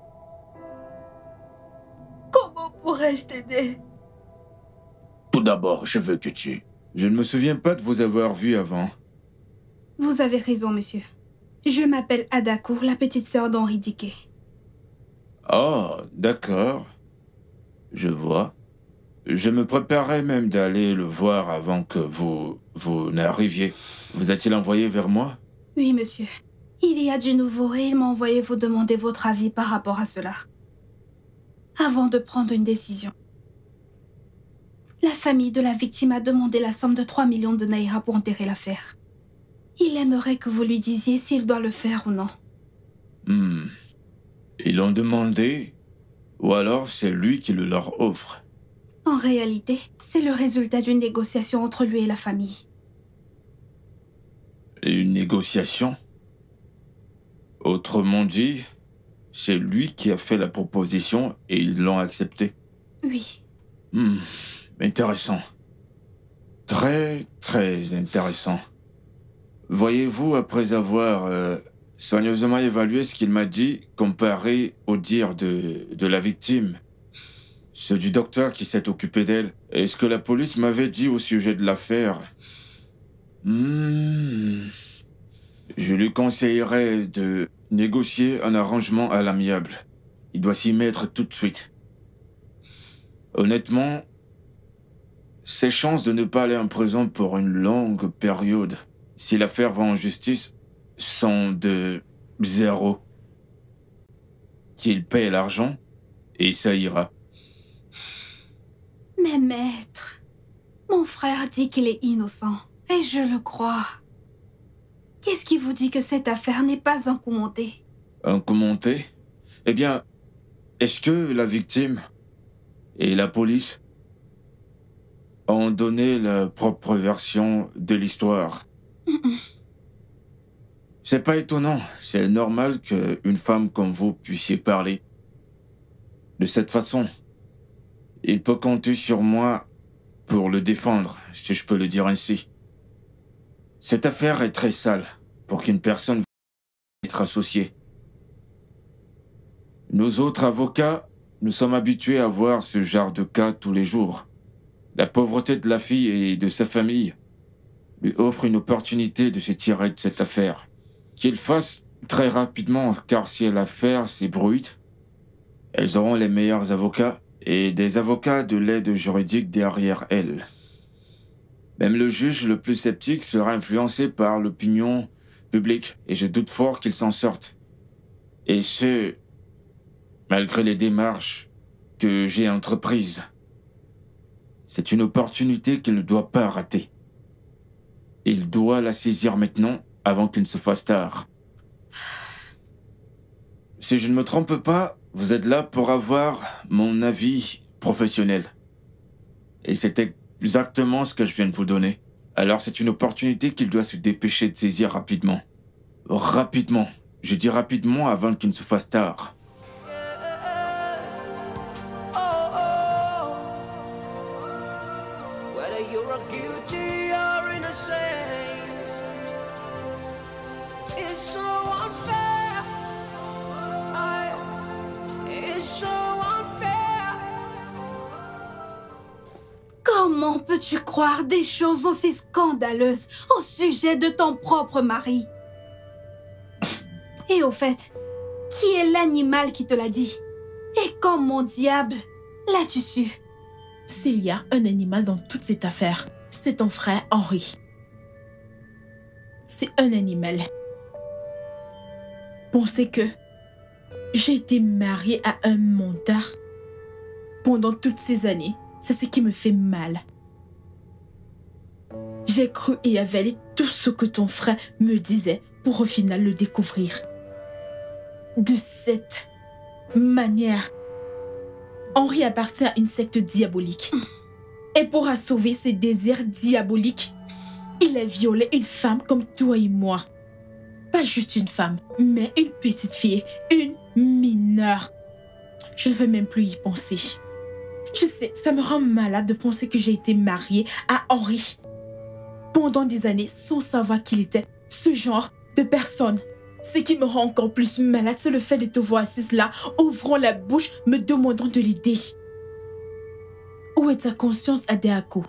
comment pourrais-je t'aider? Tout d'abord, je veux que tu... Je ne me souviens pas de vous avoir vu avant. Vous avez raison, monsieur. Je m'appelle Adaku, la petite sœur d'Henri Diquet. Oh, d'accord. Je vois. Je me préparais même d'aller le voir avant que vous n'arriviez. Vous a-t-il envoyé vers moi? Oui, monsieur. Il y a du nouveau et il m'a envoyé vous demander votre avis par rapport à cela. Avant de prendre une décision. La famille de la victime a demandé la somme de 3 millions de naira pour enterrer l'affaire. Il aimerait que vous lui disiez s'il doit le faire ou non. Ils l'ont demandé, ou alors c'est lui qui le leur offre? En réalité, c'est le résultat d'une négociation entre lui et la famille. Une négociation? Autrement dit, c'est lui qui a fait la proposition et ils l'ont acceptée? Oui. Intéressant. Très, très intéressant. Voyez-vous, après avoir soigneusement évalué ce qu'il m'a dit, comparé au dire de la victime, ceux du docteur qui s'est occupé d'elle, et ce que la police m'avait dit au sujet de l'affaire, je lui conseillerais de négocier un arrangement à l'amiable. Il doit s'y mettre tout de suite. Honnêtement, ses chances de ne pas aller en prison pour une longue période, si l'affaire va en justice, sont de 0. Qu'il paie l'argent, et ça ira. Mais maître, mon frère dit qu'il est innocent, et je le crois. Qu'est-ce qui vous dit que cette affaire n'est pas incommentée? Incommentée? Eh bien, est-ce que la victime et la police ont donné la propre version de l'histoire? C'est pas étonnant, c'est normal qu'une femme comme vous puissiez parler de cette façon. Il peut compter sur moi pour le défendre, si je peux le dire ainsi. Cette affaire est très sale pour qu'une personne puisse être associée. Nous autres avocats, nous sommes habitués à voir ce genre de cas tous les jours. La pauvreté de la fille et de sa famille lui offre une opportunité de se tirer de cette affaire. Qu'il fasse très rapidement, car si l'affaire s'ébruite, Elles auront les meilleurs avocats et des avocats de l'aide juridique derrière elles. Même le juge le plus sceptique sera influencé par l'opinion publique et je doute fort qu'il s'en sorte. Et ce, malgré les démarches que j'ai entreprises. C'est une opportunité qu'il ne doit pas rater. Il doit la saisir maintenant avant qu'il ne se fasse tard. Si je ne me trompe pas, vous êtes là pour avoir mon avis professionnel. Et c'est exactement ce que je viens de vous donner. Alors c'est une opportunité qu'il doit se dépêcher de saisir rapidement. Rapidement. Je dis rapidement avant qu'il ne se fasse tard. Whether you're guilty or innocent, it's so unfair. It's so unfair. Comment peux-tu croire des choses aussi scandaleuses au sujet de ton propre mari? Et au fait, qui est l'animal qui te l'a dit? Et comment diable l'as-tu su? S'il y a un animal dans toute cette affaire, c'est ton frère Henri. C'est un animal. Penser que j'ai été mariée à un menteur pendant toutes ces années, c'est ce qui me fait mal. J'ai cru et avalé tout ce que ton frère me disait pour au final le découvrir. De cette manière, Henri appartient à une secte diabolique. Et pour sauver ses désirs diaboliques, il a violé une femme comme toi et moi. Pas juste une femme, mais une petite fille, une mineure. Je ne veux même plus y penser. Je sais, ça me rend malade de penser que j'ai été mariée à Henri pendant des années sans savoir qu'il était ce genre de personne. Ce qui me rend encore plus malade, c'est le fait de te voir assise là, ouvrant la bouche, me demandant de l'aider. Où est ta conscience, Adéako?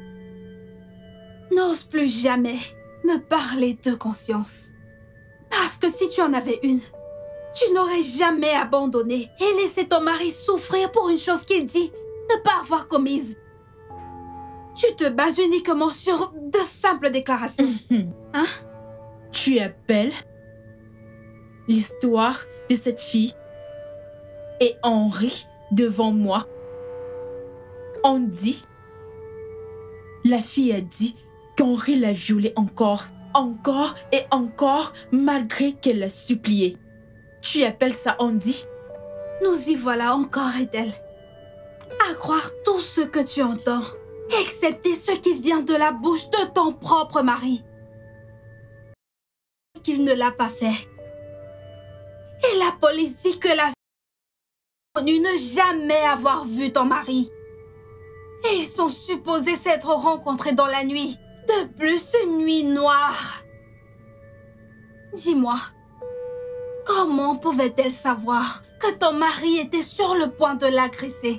N'ose plus jamais me parler de conscience. Parce que si tu en avais une, tu n'aurais jamais abandonné et laissé ton mari souffrir pour une chose qu'il dit ne pas avoir commise. Tu te bases uniquement sur de simples déclarations. Hein? Tu appelles l'histoire de cette fille et Henri devant moi. On dit, la fille a dit qu'Henri l'a violée encore et encore, malgré qu'elle l'a supplié. Tu appelles ça Andy? Nous y voilà encore, Edel. À croire tout ce que tu entends, excepté ce qui vient de la bouche de ton propre mari. Qu'il ne l'a pas fait. Et la police dit que la fille a connu ne jamais avoir vu ton mari. Et ils sont supposés s'être rencontrés dans la nuit. De plus, une nuit noire. Dis-moi, comment pouvait-elle savoir que ton mari était sur le point de l'agresser?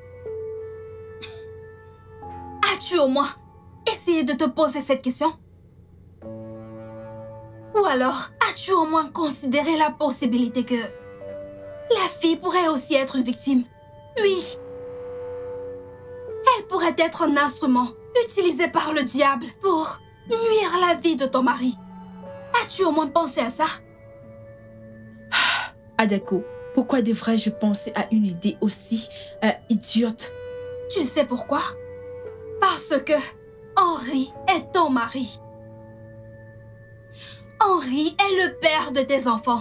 As-tu au moins essayé de te poser cette question? Ou alors, as-tu au moins considéré la possibilité que la fille pourrait aussi être une victime? Oui. Elle pourrait être un instrument utilisé par le diable pour nuire à la vie de ton mari. As-tu au moins pensé à ça? Adéako, pourquoi devrais-je penser à une idée aussi idiote? Tu sais pourquoi? Parce que Henri est ton mari. Henri est le père de tes enfants.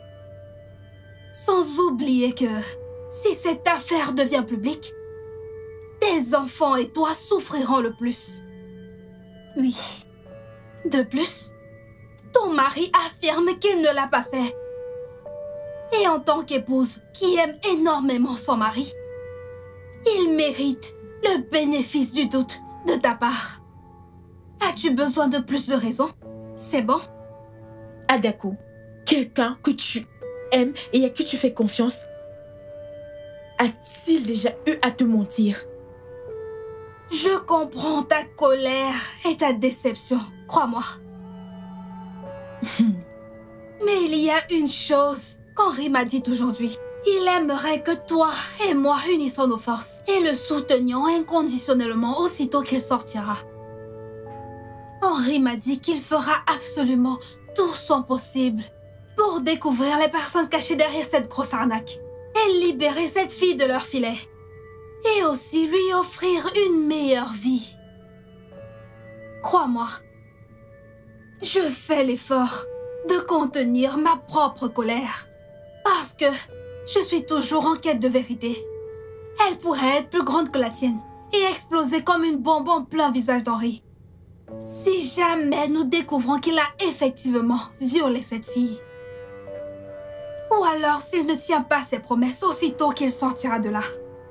Sans oublier que si cette affaire devient publique, tes enfants et toi souffriront le plus. Oui. De plus, ton mari affirme qu'il ne l'a pas fait. Et en tant qu'épouse qui aime énormément son mari, il mérite le bénéfice du doute de ta part. As-tu besoin de plus de raisons? C'est bon? Adéako, quelqu'un que tu aimes et à qui tu fais confiance, a-t-il déjà eu à te mentir? Je comprends ta colère et ta déception, crois-moi. Mais il y a une chose qu'Henri m'a dite aujourd'hui. Il aimerait que toi et moi unissions nos forces et le soutenions inconditionnellement aussitôt qu'il sortira. Henri m'a dit qu'il fera absolument tout son possible pour découvrir les personnes cachées derrière cette grosse arnaque et libérer cette fille de leur filet. Et aussi lui offrir une meilleure vie. Crois-moi, je fais l'effort de contenir ma propre colère parce que je suis toujours en quête de vérité. Elle pourrait être plus grande que la tienne et exploser comme une bombe en plein visage d'Henri. Si jamais nous découvrons qu'il a effectivement violé cette fille. Ou alors s'il ne tient pas ses promesses aussitôt qu'il sortira de là.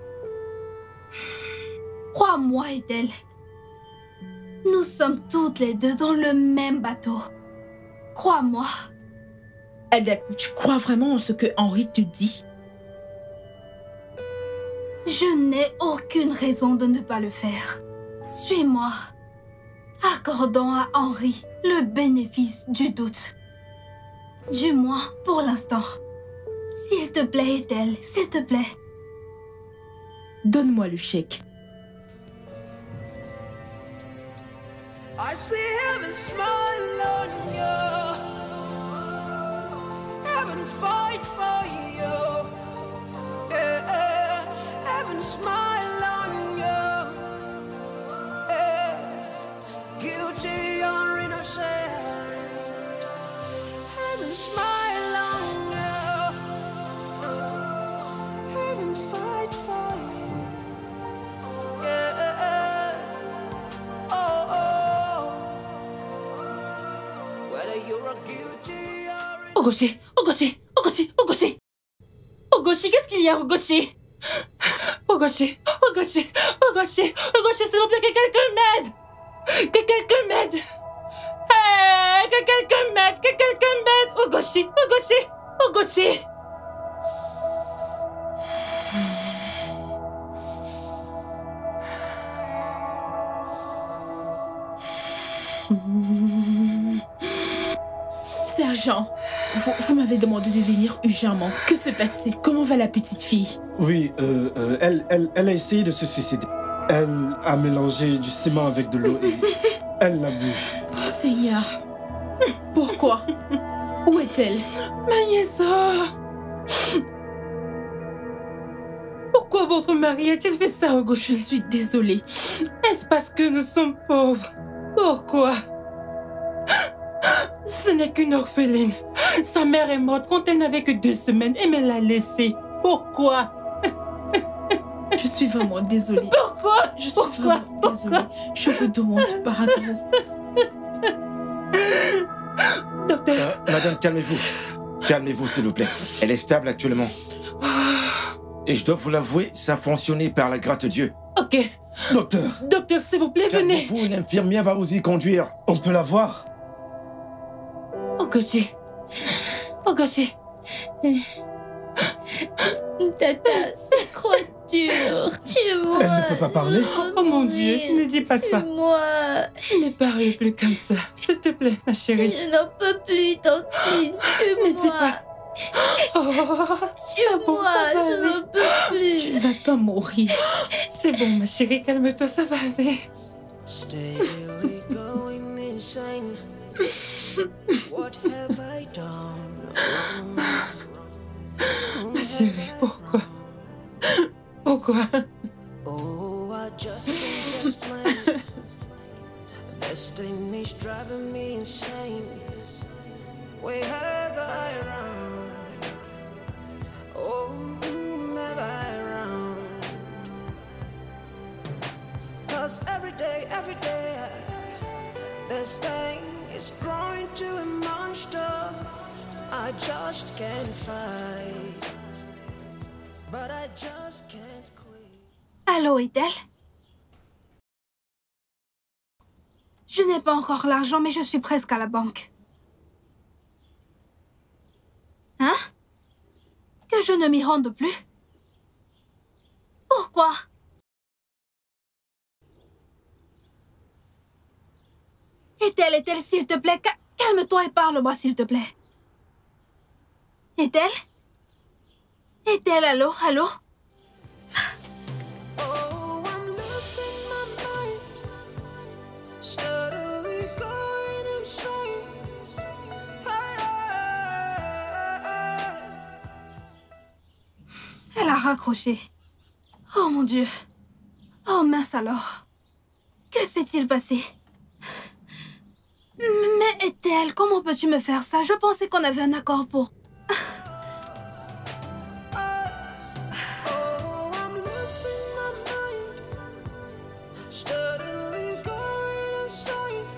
Crois-moi, Ethel. Nous sommes toutes les deux dans le même bateau. Crois-moi. Adaku, tu crois vraiment en ce que Henri te dit? Je n'ai aucune raison de ne pas le faire. Suis-moi. Accordons à Henri le bénéfice du doute. Du moins pour l'instant. S'il te plaît, Ethel, s'il te plaît. Donne-moi le chèque. I see heaven smile on you. Heaven fight for you. Yeah. Heaven smile on you. Yeah. Guilty or innocent. Heaven smile on you. Heaven fight for you. Yeah. Oh, oh. Whether you're a guilty or Ogoshi, Ogoshi, Ogoshi, Ogoshi. Ogoshi, qu'est-ce qu'il y a, Ogoshi? Ogoshi, Ogoshi, Ogoshi, Ogoshi, s'il vous plaît, que quelqu'un m'aide. Que quelqu'un m'aide. Hey, que quelqu'un m'aide, que quelqu'un m'aide. Ogoshi, Ogoshi, Ogoshi. Sergent, vous m'avez demandé de venir urgemment. Que se passe-t-il? Comment va la petite fille? Oui, elle a essayé de se suicider. Elle a mélangé du ciment avec de l'eau et elle l'a bu. Oh, Seigneur, pourquoi? Où est-elle? Magnesa. Pourquoi votre mari a-t-il fait ça, Ogoshi? Je suis désolée. Est-ce parce que nous sommes pauvres? Pourquoi? Ce n'est qu'une orpheline. Sa mère est morte quand elle n'avait que 2 semaines et me l'a laissée. Pourquoi? Je suis vraiment désolée. Pourquoi? Je suis vraiment désolée. Je vous demande pardon. Docteur. Madame, calmez-vous. Calmez-vous, s'il vous plaît. Elle est stable actuellement. Et je dois vous l'avouer, ça a fonctionné par la grâce de Dieu. Ok. Docteur, Docteur, s'il vous plaît, venez. Calmez-vous, l'infirmière va vous y conduire. on peut la voir? Ogoshi. Ogoshi. Tata, c'est trop dur. Tue-moi. Elle ne peut pas parler? Oh mon Dieu, ne dis pas ça. Tue-moi. Ne parle plus comme ça. S'il te plaît, ma chérie. Je n'en peux plus, Tantine. Ne dis Tue-moi. pas. Oh, c'est bon, Tue-moi. ça va Je aller. n'en peux Tu ne plus. vas pas mourir. C'est bon, ma chérie, calme-toi, ça va aller. steadily going insane. What have I done wrong? Ma chérie, pourquoi? Pourquoi? Oh, I just can't explain. Destiny's driving me insane. Where have I run? Oh, have I run? 'Cause every day, this thing is growing to a monster. I just can't fight. But I just can't quit. Allô, Ethel? Je n'ai pas encore l'argent, mais je suis presque à la banque. Hein? Que je ne m'y rende plus? Pourquoi? Ethel, s'il te plaît, calme-toi et parle-moi, s'il te plaît. Ethel? Est-elle allô? Allô? Oh, I'm losing my mind. Suddenly going insane. Elle a raccroché. Oh mon Dieu. Oh mince alors. Que s'est-il passé? Mais Ethel, comment peux-tu me faire ça? Je pensais qu'on avait un accord pour... Oh, I'm losing my mind. Suddenly going insane.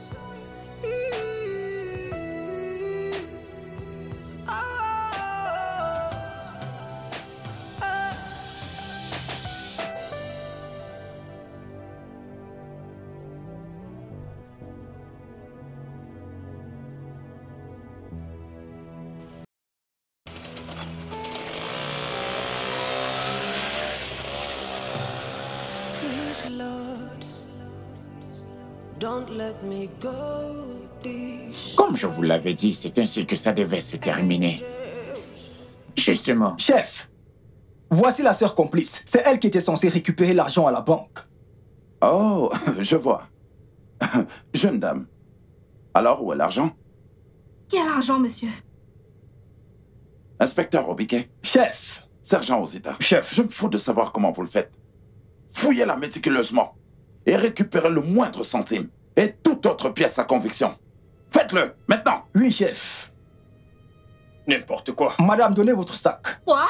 Please, Lord, don't let me go this. Comme je vous l'avais dit, c'est ainsi que ça devait se terminer. Justement. Chef, voici la sœur complice. C'est elle qui était censée récupérer l'argent à la banque. Oh, je vois. Jeune dame. Alors, où est l'argent? Quel argent, monsieur? Inspecteur Robiquet. Chef. Sergent Ozita. Chef. Je me fous de savoir comment vous le faites. Fouillez-la méticuleusement et récupérez le moindre centime et toute autre pièce à conviction. Faites-le, maintenant. Oui, chef. N'importe quoi. Madame, donnez votre sac. Quoi?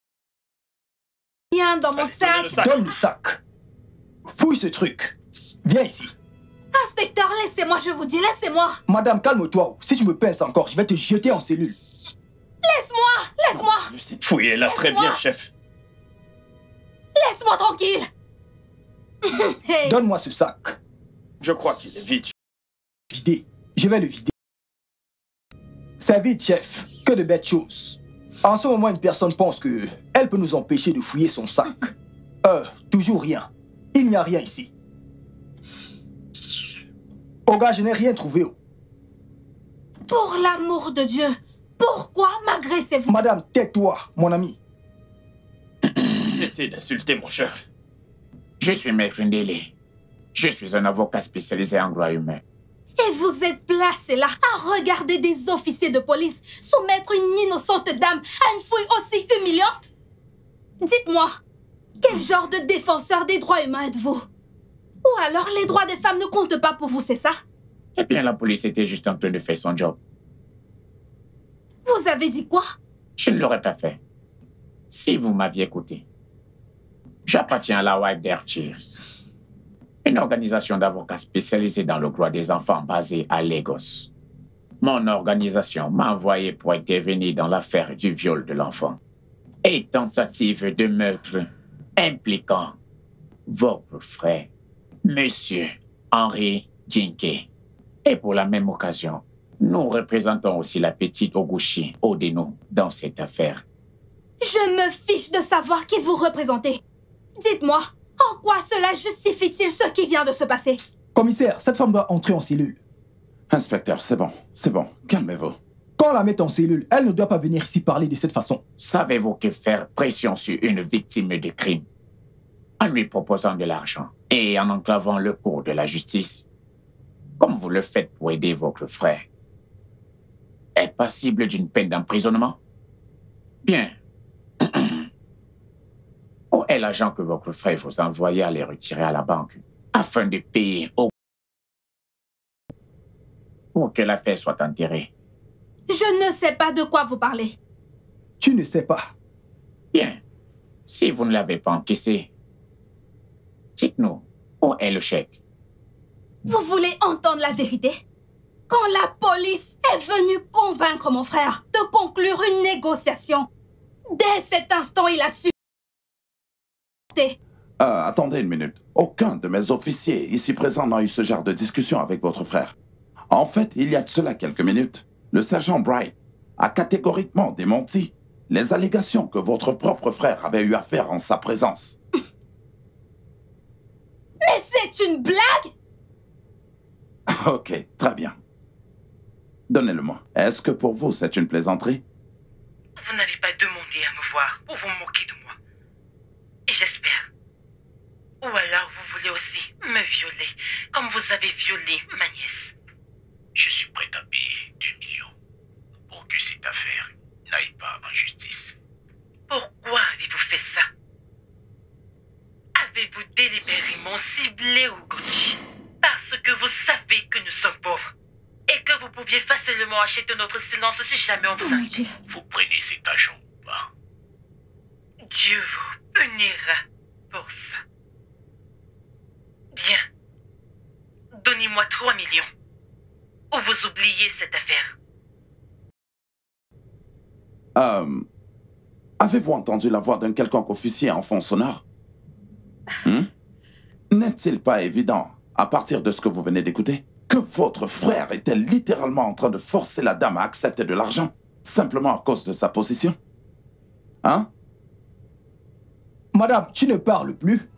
Viens dans mon sac. Donne le sac. Fouille ce truc. Viens ici. Inspecteur, laissez-moi, je vous dis, laissez-moi. Madame, calme-toi. Si tu me pinces encore, je vais te jeter en cellule. Laisse-moi, laisse-moi. Fouillez-la très bien, chef. Laisse-moi tranquille. Hey. Donne-moi ce sac. Je crois qu'il est vide. Vidé. Je vais le vider. C'est vide, chef. Que de bêtes choses. En ce moment, une personne pense que elle peut nous empêcher de fouiller son sac. Toujours rien. Il n'y a rien ici. Oh gars, je n'ai rien trouvé. Pour l'amour de Dieu, pourquoi m'agressez-vous? Madame, tais-toi, mon ami. Cessez d'insulter mon chef. Je suis Maître Ndele. Je suis un avocat spécialisé en droit humain. Et vous êtes placé là à regarder des officiers de police soumettre une innocente dame à une fouille aussi humiliante? Dites-moi, quel genre de défenseur des droits humains êtes-vous? Ou alors les droits des femmes ne comptent pas pour vous, c'est ça? Eh bien, la police était juste en train de faire son job. Vous avez dit quoi? Je ne l'aurais pas fait. Si vous m'aviez écouté. J'appartiens à la Wife Their Tears, une organisation d'avocats spécialisée dans le droit des enfants basée à Lagos. Mon organisation m'a envoyé pour intervenir dans l'affaire du viol de l'enfant et tentative de meurtre impliquant votre frère, Monsieur Henry Jinke. Et pour la même occasion, nous représentons aussi la petite Oguchi Odeno dans cette affaire. Je me fiche de savoir qui vous représentez. Dites-moi, en quoi cela justifie-t-il ce qui vient de se passer? Commissaire, cette femme doit entrer en cellule. Inspecteur, c'est bon, calmez-vous. Quand on la met en cellule, elle ne doit pas venir ici parler de cette façon. Savez-vous que faire pression sur une victime de crime, en lui proposant de l'argent et en enclavant le cours de la justice, comme vous le faites pour aider votre frère, est passible d'une peine d'emprisonnement? Bien. Où est l'argent que votre frère vous a envoyé à les retirer à la banque afin de payer au... pour que l'affaire soit enterrée? Je ne sais pas de quoi vous parlez. Tu ne sais pas. Bien. Si vous ne l'avez pas encaissé, dites-nous, où est le chèque? Vous voulez entendre la vérité? Quand la police est venue convaincre mon frère de conclure une négociation, dès cet instant, il a su... Attendez une minute. Aucun de mes officiers ici présents n'a eu ce genre de discussion avec votre frère. En fait, il y a de cela quelques minutes, le sergent Bright a catégoriquement démenti les allégations que votre propre frère avait eu à faire en sa présence. Mais c'est une blague? Ok, très bien. Donnez-le-moi. Est-ce que pour vous, c'est une plaisanterie? Vous n'avez pas demandé à me voir pour vous moquer de moi. J'espère. Ou alors vous voulez aussi me violer, comme vous avez violé ma nièce. Je suis prêt à payer 2 millions pour que cette affaire n'aille pas en justice. Pourquoi avez-vous fait ça? Avez-vous délibérément ciblé Ugochi parce que vous savez que nous sommes pauvres et que vous pouviez facilement acheter notre silence si jamais on vous arrêtait? Vous prenez cet argent ou pas? Dieu vous punira pour ça. Bien. Donnez-moi 3 millions. Ou vous oubliez cette affaire. Avez-vous entendu la voix d'un quelconque officier en fond sonore? N'est-il pas évident, à partir de ce que vous venez d'écouter, que votre frère était littéralement en train de forcer la dame à accepter de l'argent, simplement à cause de sa position? Hein? Madame, tu ne parles plus?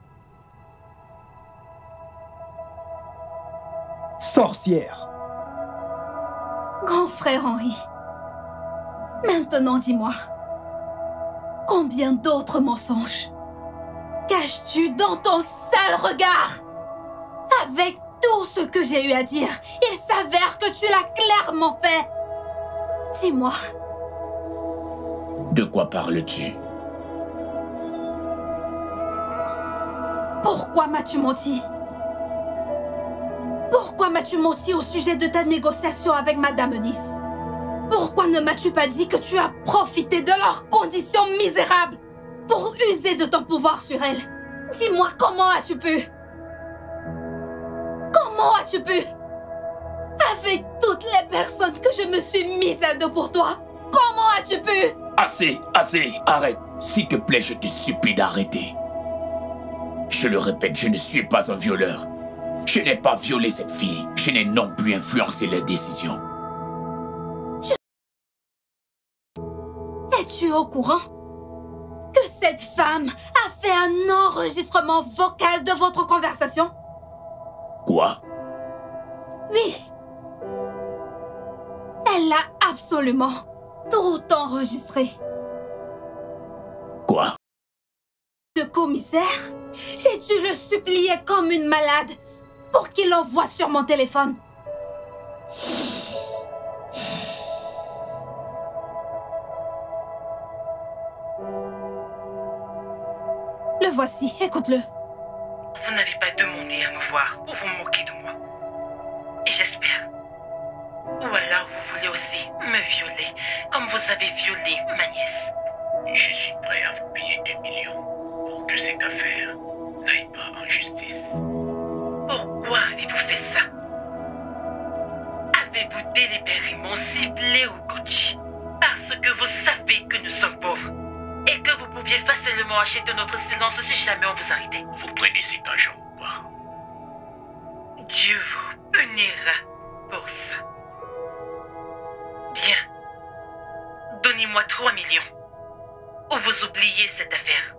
Sorcière. Grand frère Henri, maintenant dis-moi, combien d'autres mensonges caches-tu dans ton sale regard? Avec tout ce que j'ai eu à dire, il s'avère que tu l'as clairement fait. Dis-moi. De quoi parles-tu? Pourquoi m'as-tu menti? Pourquoi m'as-tu menti au sujet de ta négociation avec Madame Nice? Pourquoi ne m'as-tu pas dit que tu as profité de leurs conditions misérables pour user de ton pouvoir sur elles? Dis-moi, comment as-tu pu? Comment as-tu pu? Avec toutes les personnes que je me suis mise à dos pour toi, comment as-tu pu? Assez, assez, arrête. S'il te plaît, je te supplie d'arrêter. Je le répète, je ne suis pas un violeur. Je n'ai pas violé cette fille. Je n'ai non plus influencé les décisions. Es-tu au courant que cette femme a fait un enregistrement vocal de votre conversation? Quoi? Oui. Elle a absolument tout enregistré. Quoi? Le commissaire, j'ai dû le supplier comme une malade pour qu'il l'envoie sur mon téléphone. Le voici, écoute-le. Vous n'avez pas demandé à me voir pour vous moquer de moi. J'espère. Ou alors vous voulez aussi me violer, comme vous avez violé ma nièce. Je suis prêt à vous payer 2 millions pour que cette affaire n'aille pas en justice. Pourquoi avez-vous fait ça? Avez-vous délibérément ciblé Ugochi parce que vous savez que nous sommes pauvres et que vous pouviez facilement acheter notre silence si jamais on vous arrêtait? Vous prenez cet argent ou pas? Dieu vous punira pour ça. Bien. Donnez-moi 3 millions. Ou vous oubliez cette affaire.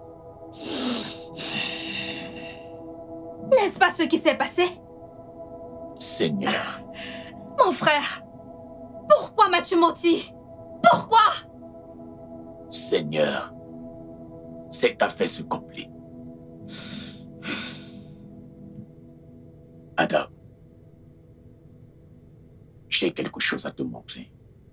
N'est-ce pas ce qui s'est passé? Seigneur. Mon frère, pourquoi m'as-tu menti? Pourquoi? Seigneur, cette affaire se complique. Adam, j'ai quelque chose à te montrer.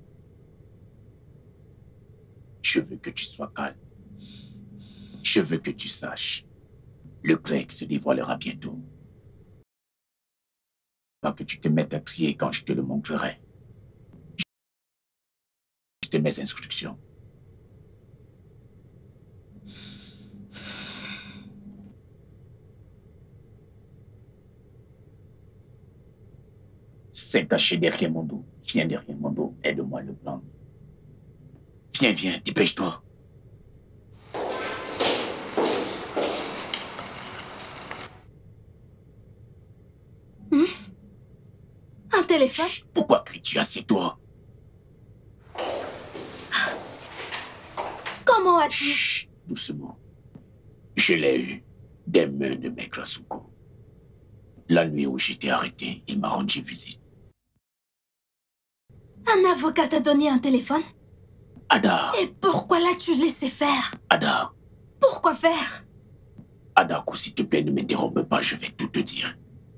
Je veux que tu sois calme. Je veux que tu saches. Le grec se dévoilera bientôt. Pas que tu te mettes à crier quand je te le montrerai. Je te mets instructions. C'est caché derrière mon dos. Viens derrière mon dos. Aide-moi à le prendre. Viens, viens, dépêche-toi. Un téléphone? Chut, pourquoi cries-tu? Assieds-toi. Comment as-tu... Chut, doucement. Je l'ai eu des mains de Maître Asuko. La nuit où j'étais arrêté, il m'a rendu visite. Un avocat t'a donné un téléphone? Ada. Et pourquoi l'as-tu laissé faire? Ada. Pourquoi faire? Ada, s'il te plaît, ne m'interromps pas, je vais tout te dire.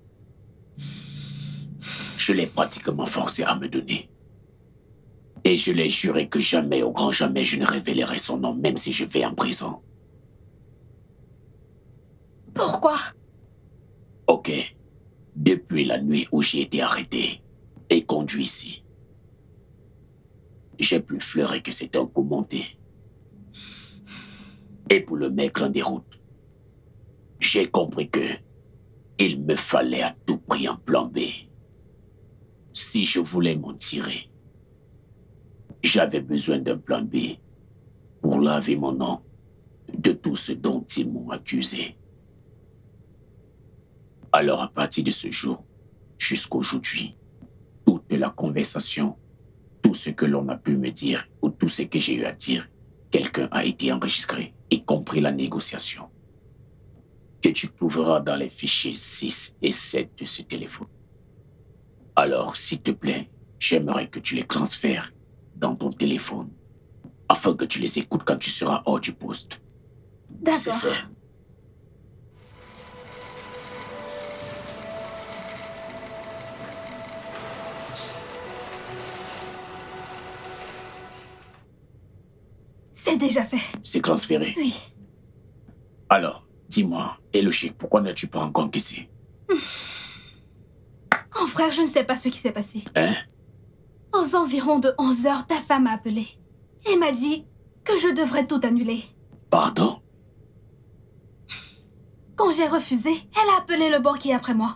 Je l'ai pratiquement forcé à me donner. Et je l'ai juré que jamais, au grand jamais, je ne révélerai son nom, même si je vais en prison. Pourquoi? Ok. Depuis la nuit où j'ai été arrêté et conduit ici, j'ai plus fleuré que c'est un coup monté. Et pour le mettre en déroute, j'ai compris que il me fallait à tout prix un plan B. Si je voulais m'en tirer, j'avais besoin d'un plan B pour laver mon nom de tout ce dont ils m'ont accusé. Alors à partir de ce jour, jusqu'aujourd'hui, toute la conversation, tout ce que l'on a pu me dire ou tout ce que j'ai eu à dire, quelqu'un a été enregistré, y compris la négociation, que tu trouveras dans les fichiers 6 et 7 de ce téléphone. Alors, s'il te plaît, j'aimerais que tu les transfères dans ton téléphone, afin que tu les écoutes quand tu seras hors du poste. D'accord. C'est déjà fait. C'est transféré? Oui. Alors, dis-moi, et le chèque, pourquoi n'as-tu pas encore encaissé? Grand frère, je ne sais pas ce qui s'est passé. Hein? Aux environs de 11 heures, ta femme m'a appelé et m'a dit que je devrais tout annuler. Pardon? Quand j'ai refusé, elle a appelé le banquier après moi.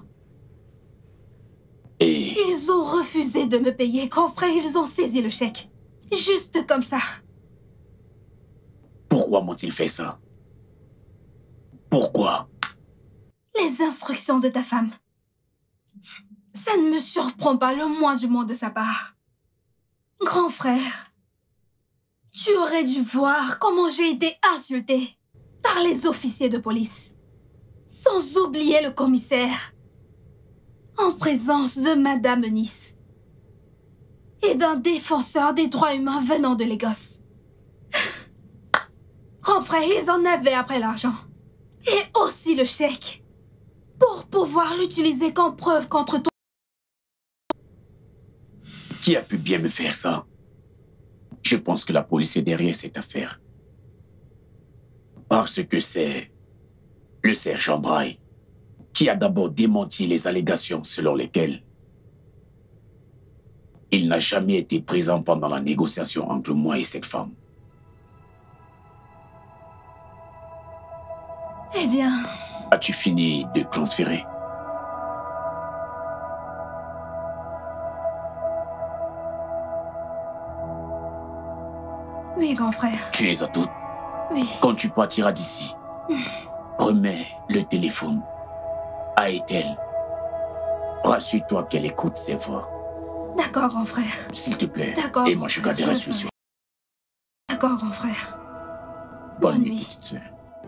Et... Ils ont refusé de me payer. Grand frère, ils ont saisi le chèque. Juste comme ça. Pourquoi m'ont-ils fait ça? Pourquoi? Les instructions de ta femme. Ça ne me surprend pas le moins du moins de sa part. Grand frère, tu aurais dû voir comment j'ai été insultée par les officiers de police. Sans oublier le commissaire. En présence de Madame Nice. Et d'un défenseur des droits humains venant de Lagos. Grand frère, ils en avaient après l'argent. Et aussi le chèque. Pour pouvoir l'utiliser comme preuve contre toi. Qui a pu bien me faire ça? Je pense que la police est derrière cette affaire. Parce que c'est le sergent Braille qui a d'abord démenti les allégations selon lesquelles il n'a jamais été présent pendant la négociation entre moi et cette femme. Eh bien... As-tu fini de transférer? Oui, grand frère. Tu les as toutes? Oui. Quand tu partiras d'ici, remets le téléphone à Ethel. Rassure-toi qu'elle écoute ses voix. D'accord, grand frère. S'il te plaît. D'accord. Et moi, je garderai ce sur. D'accord, grand frère. Bonne nuit, petite sœur.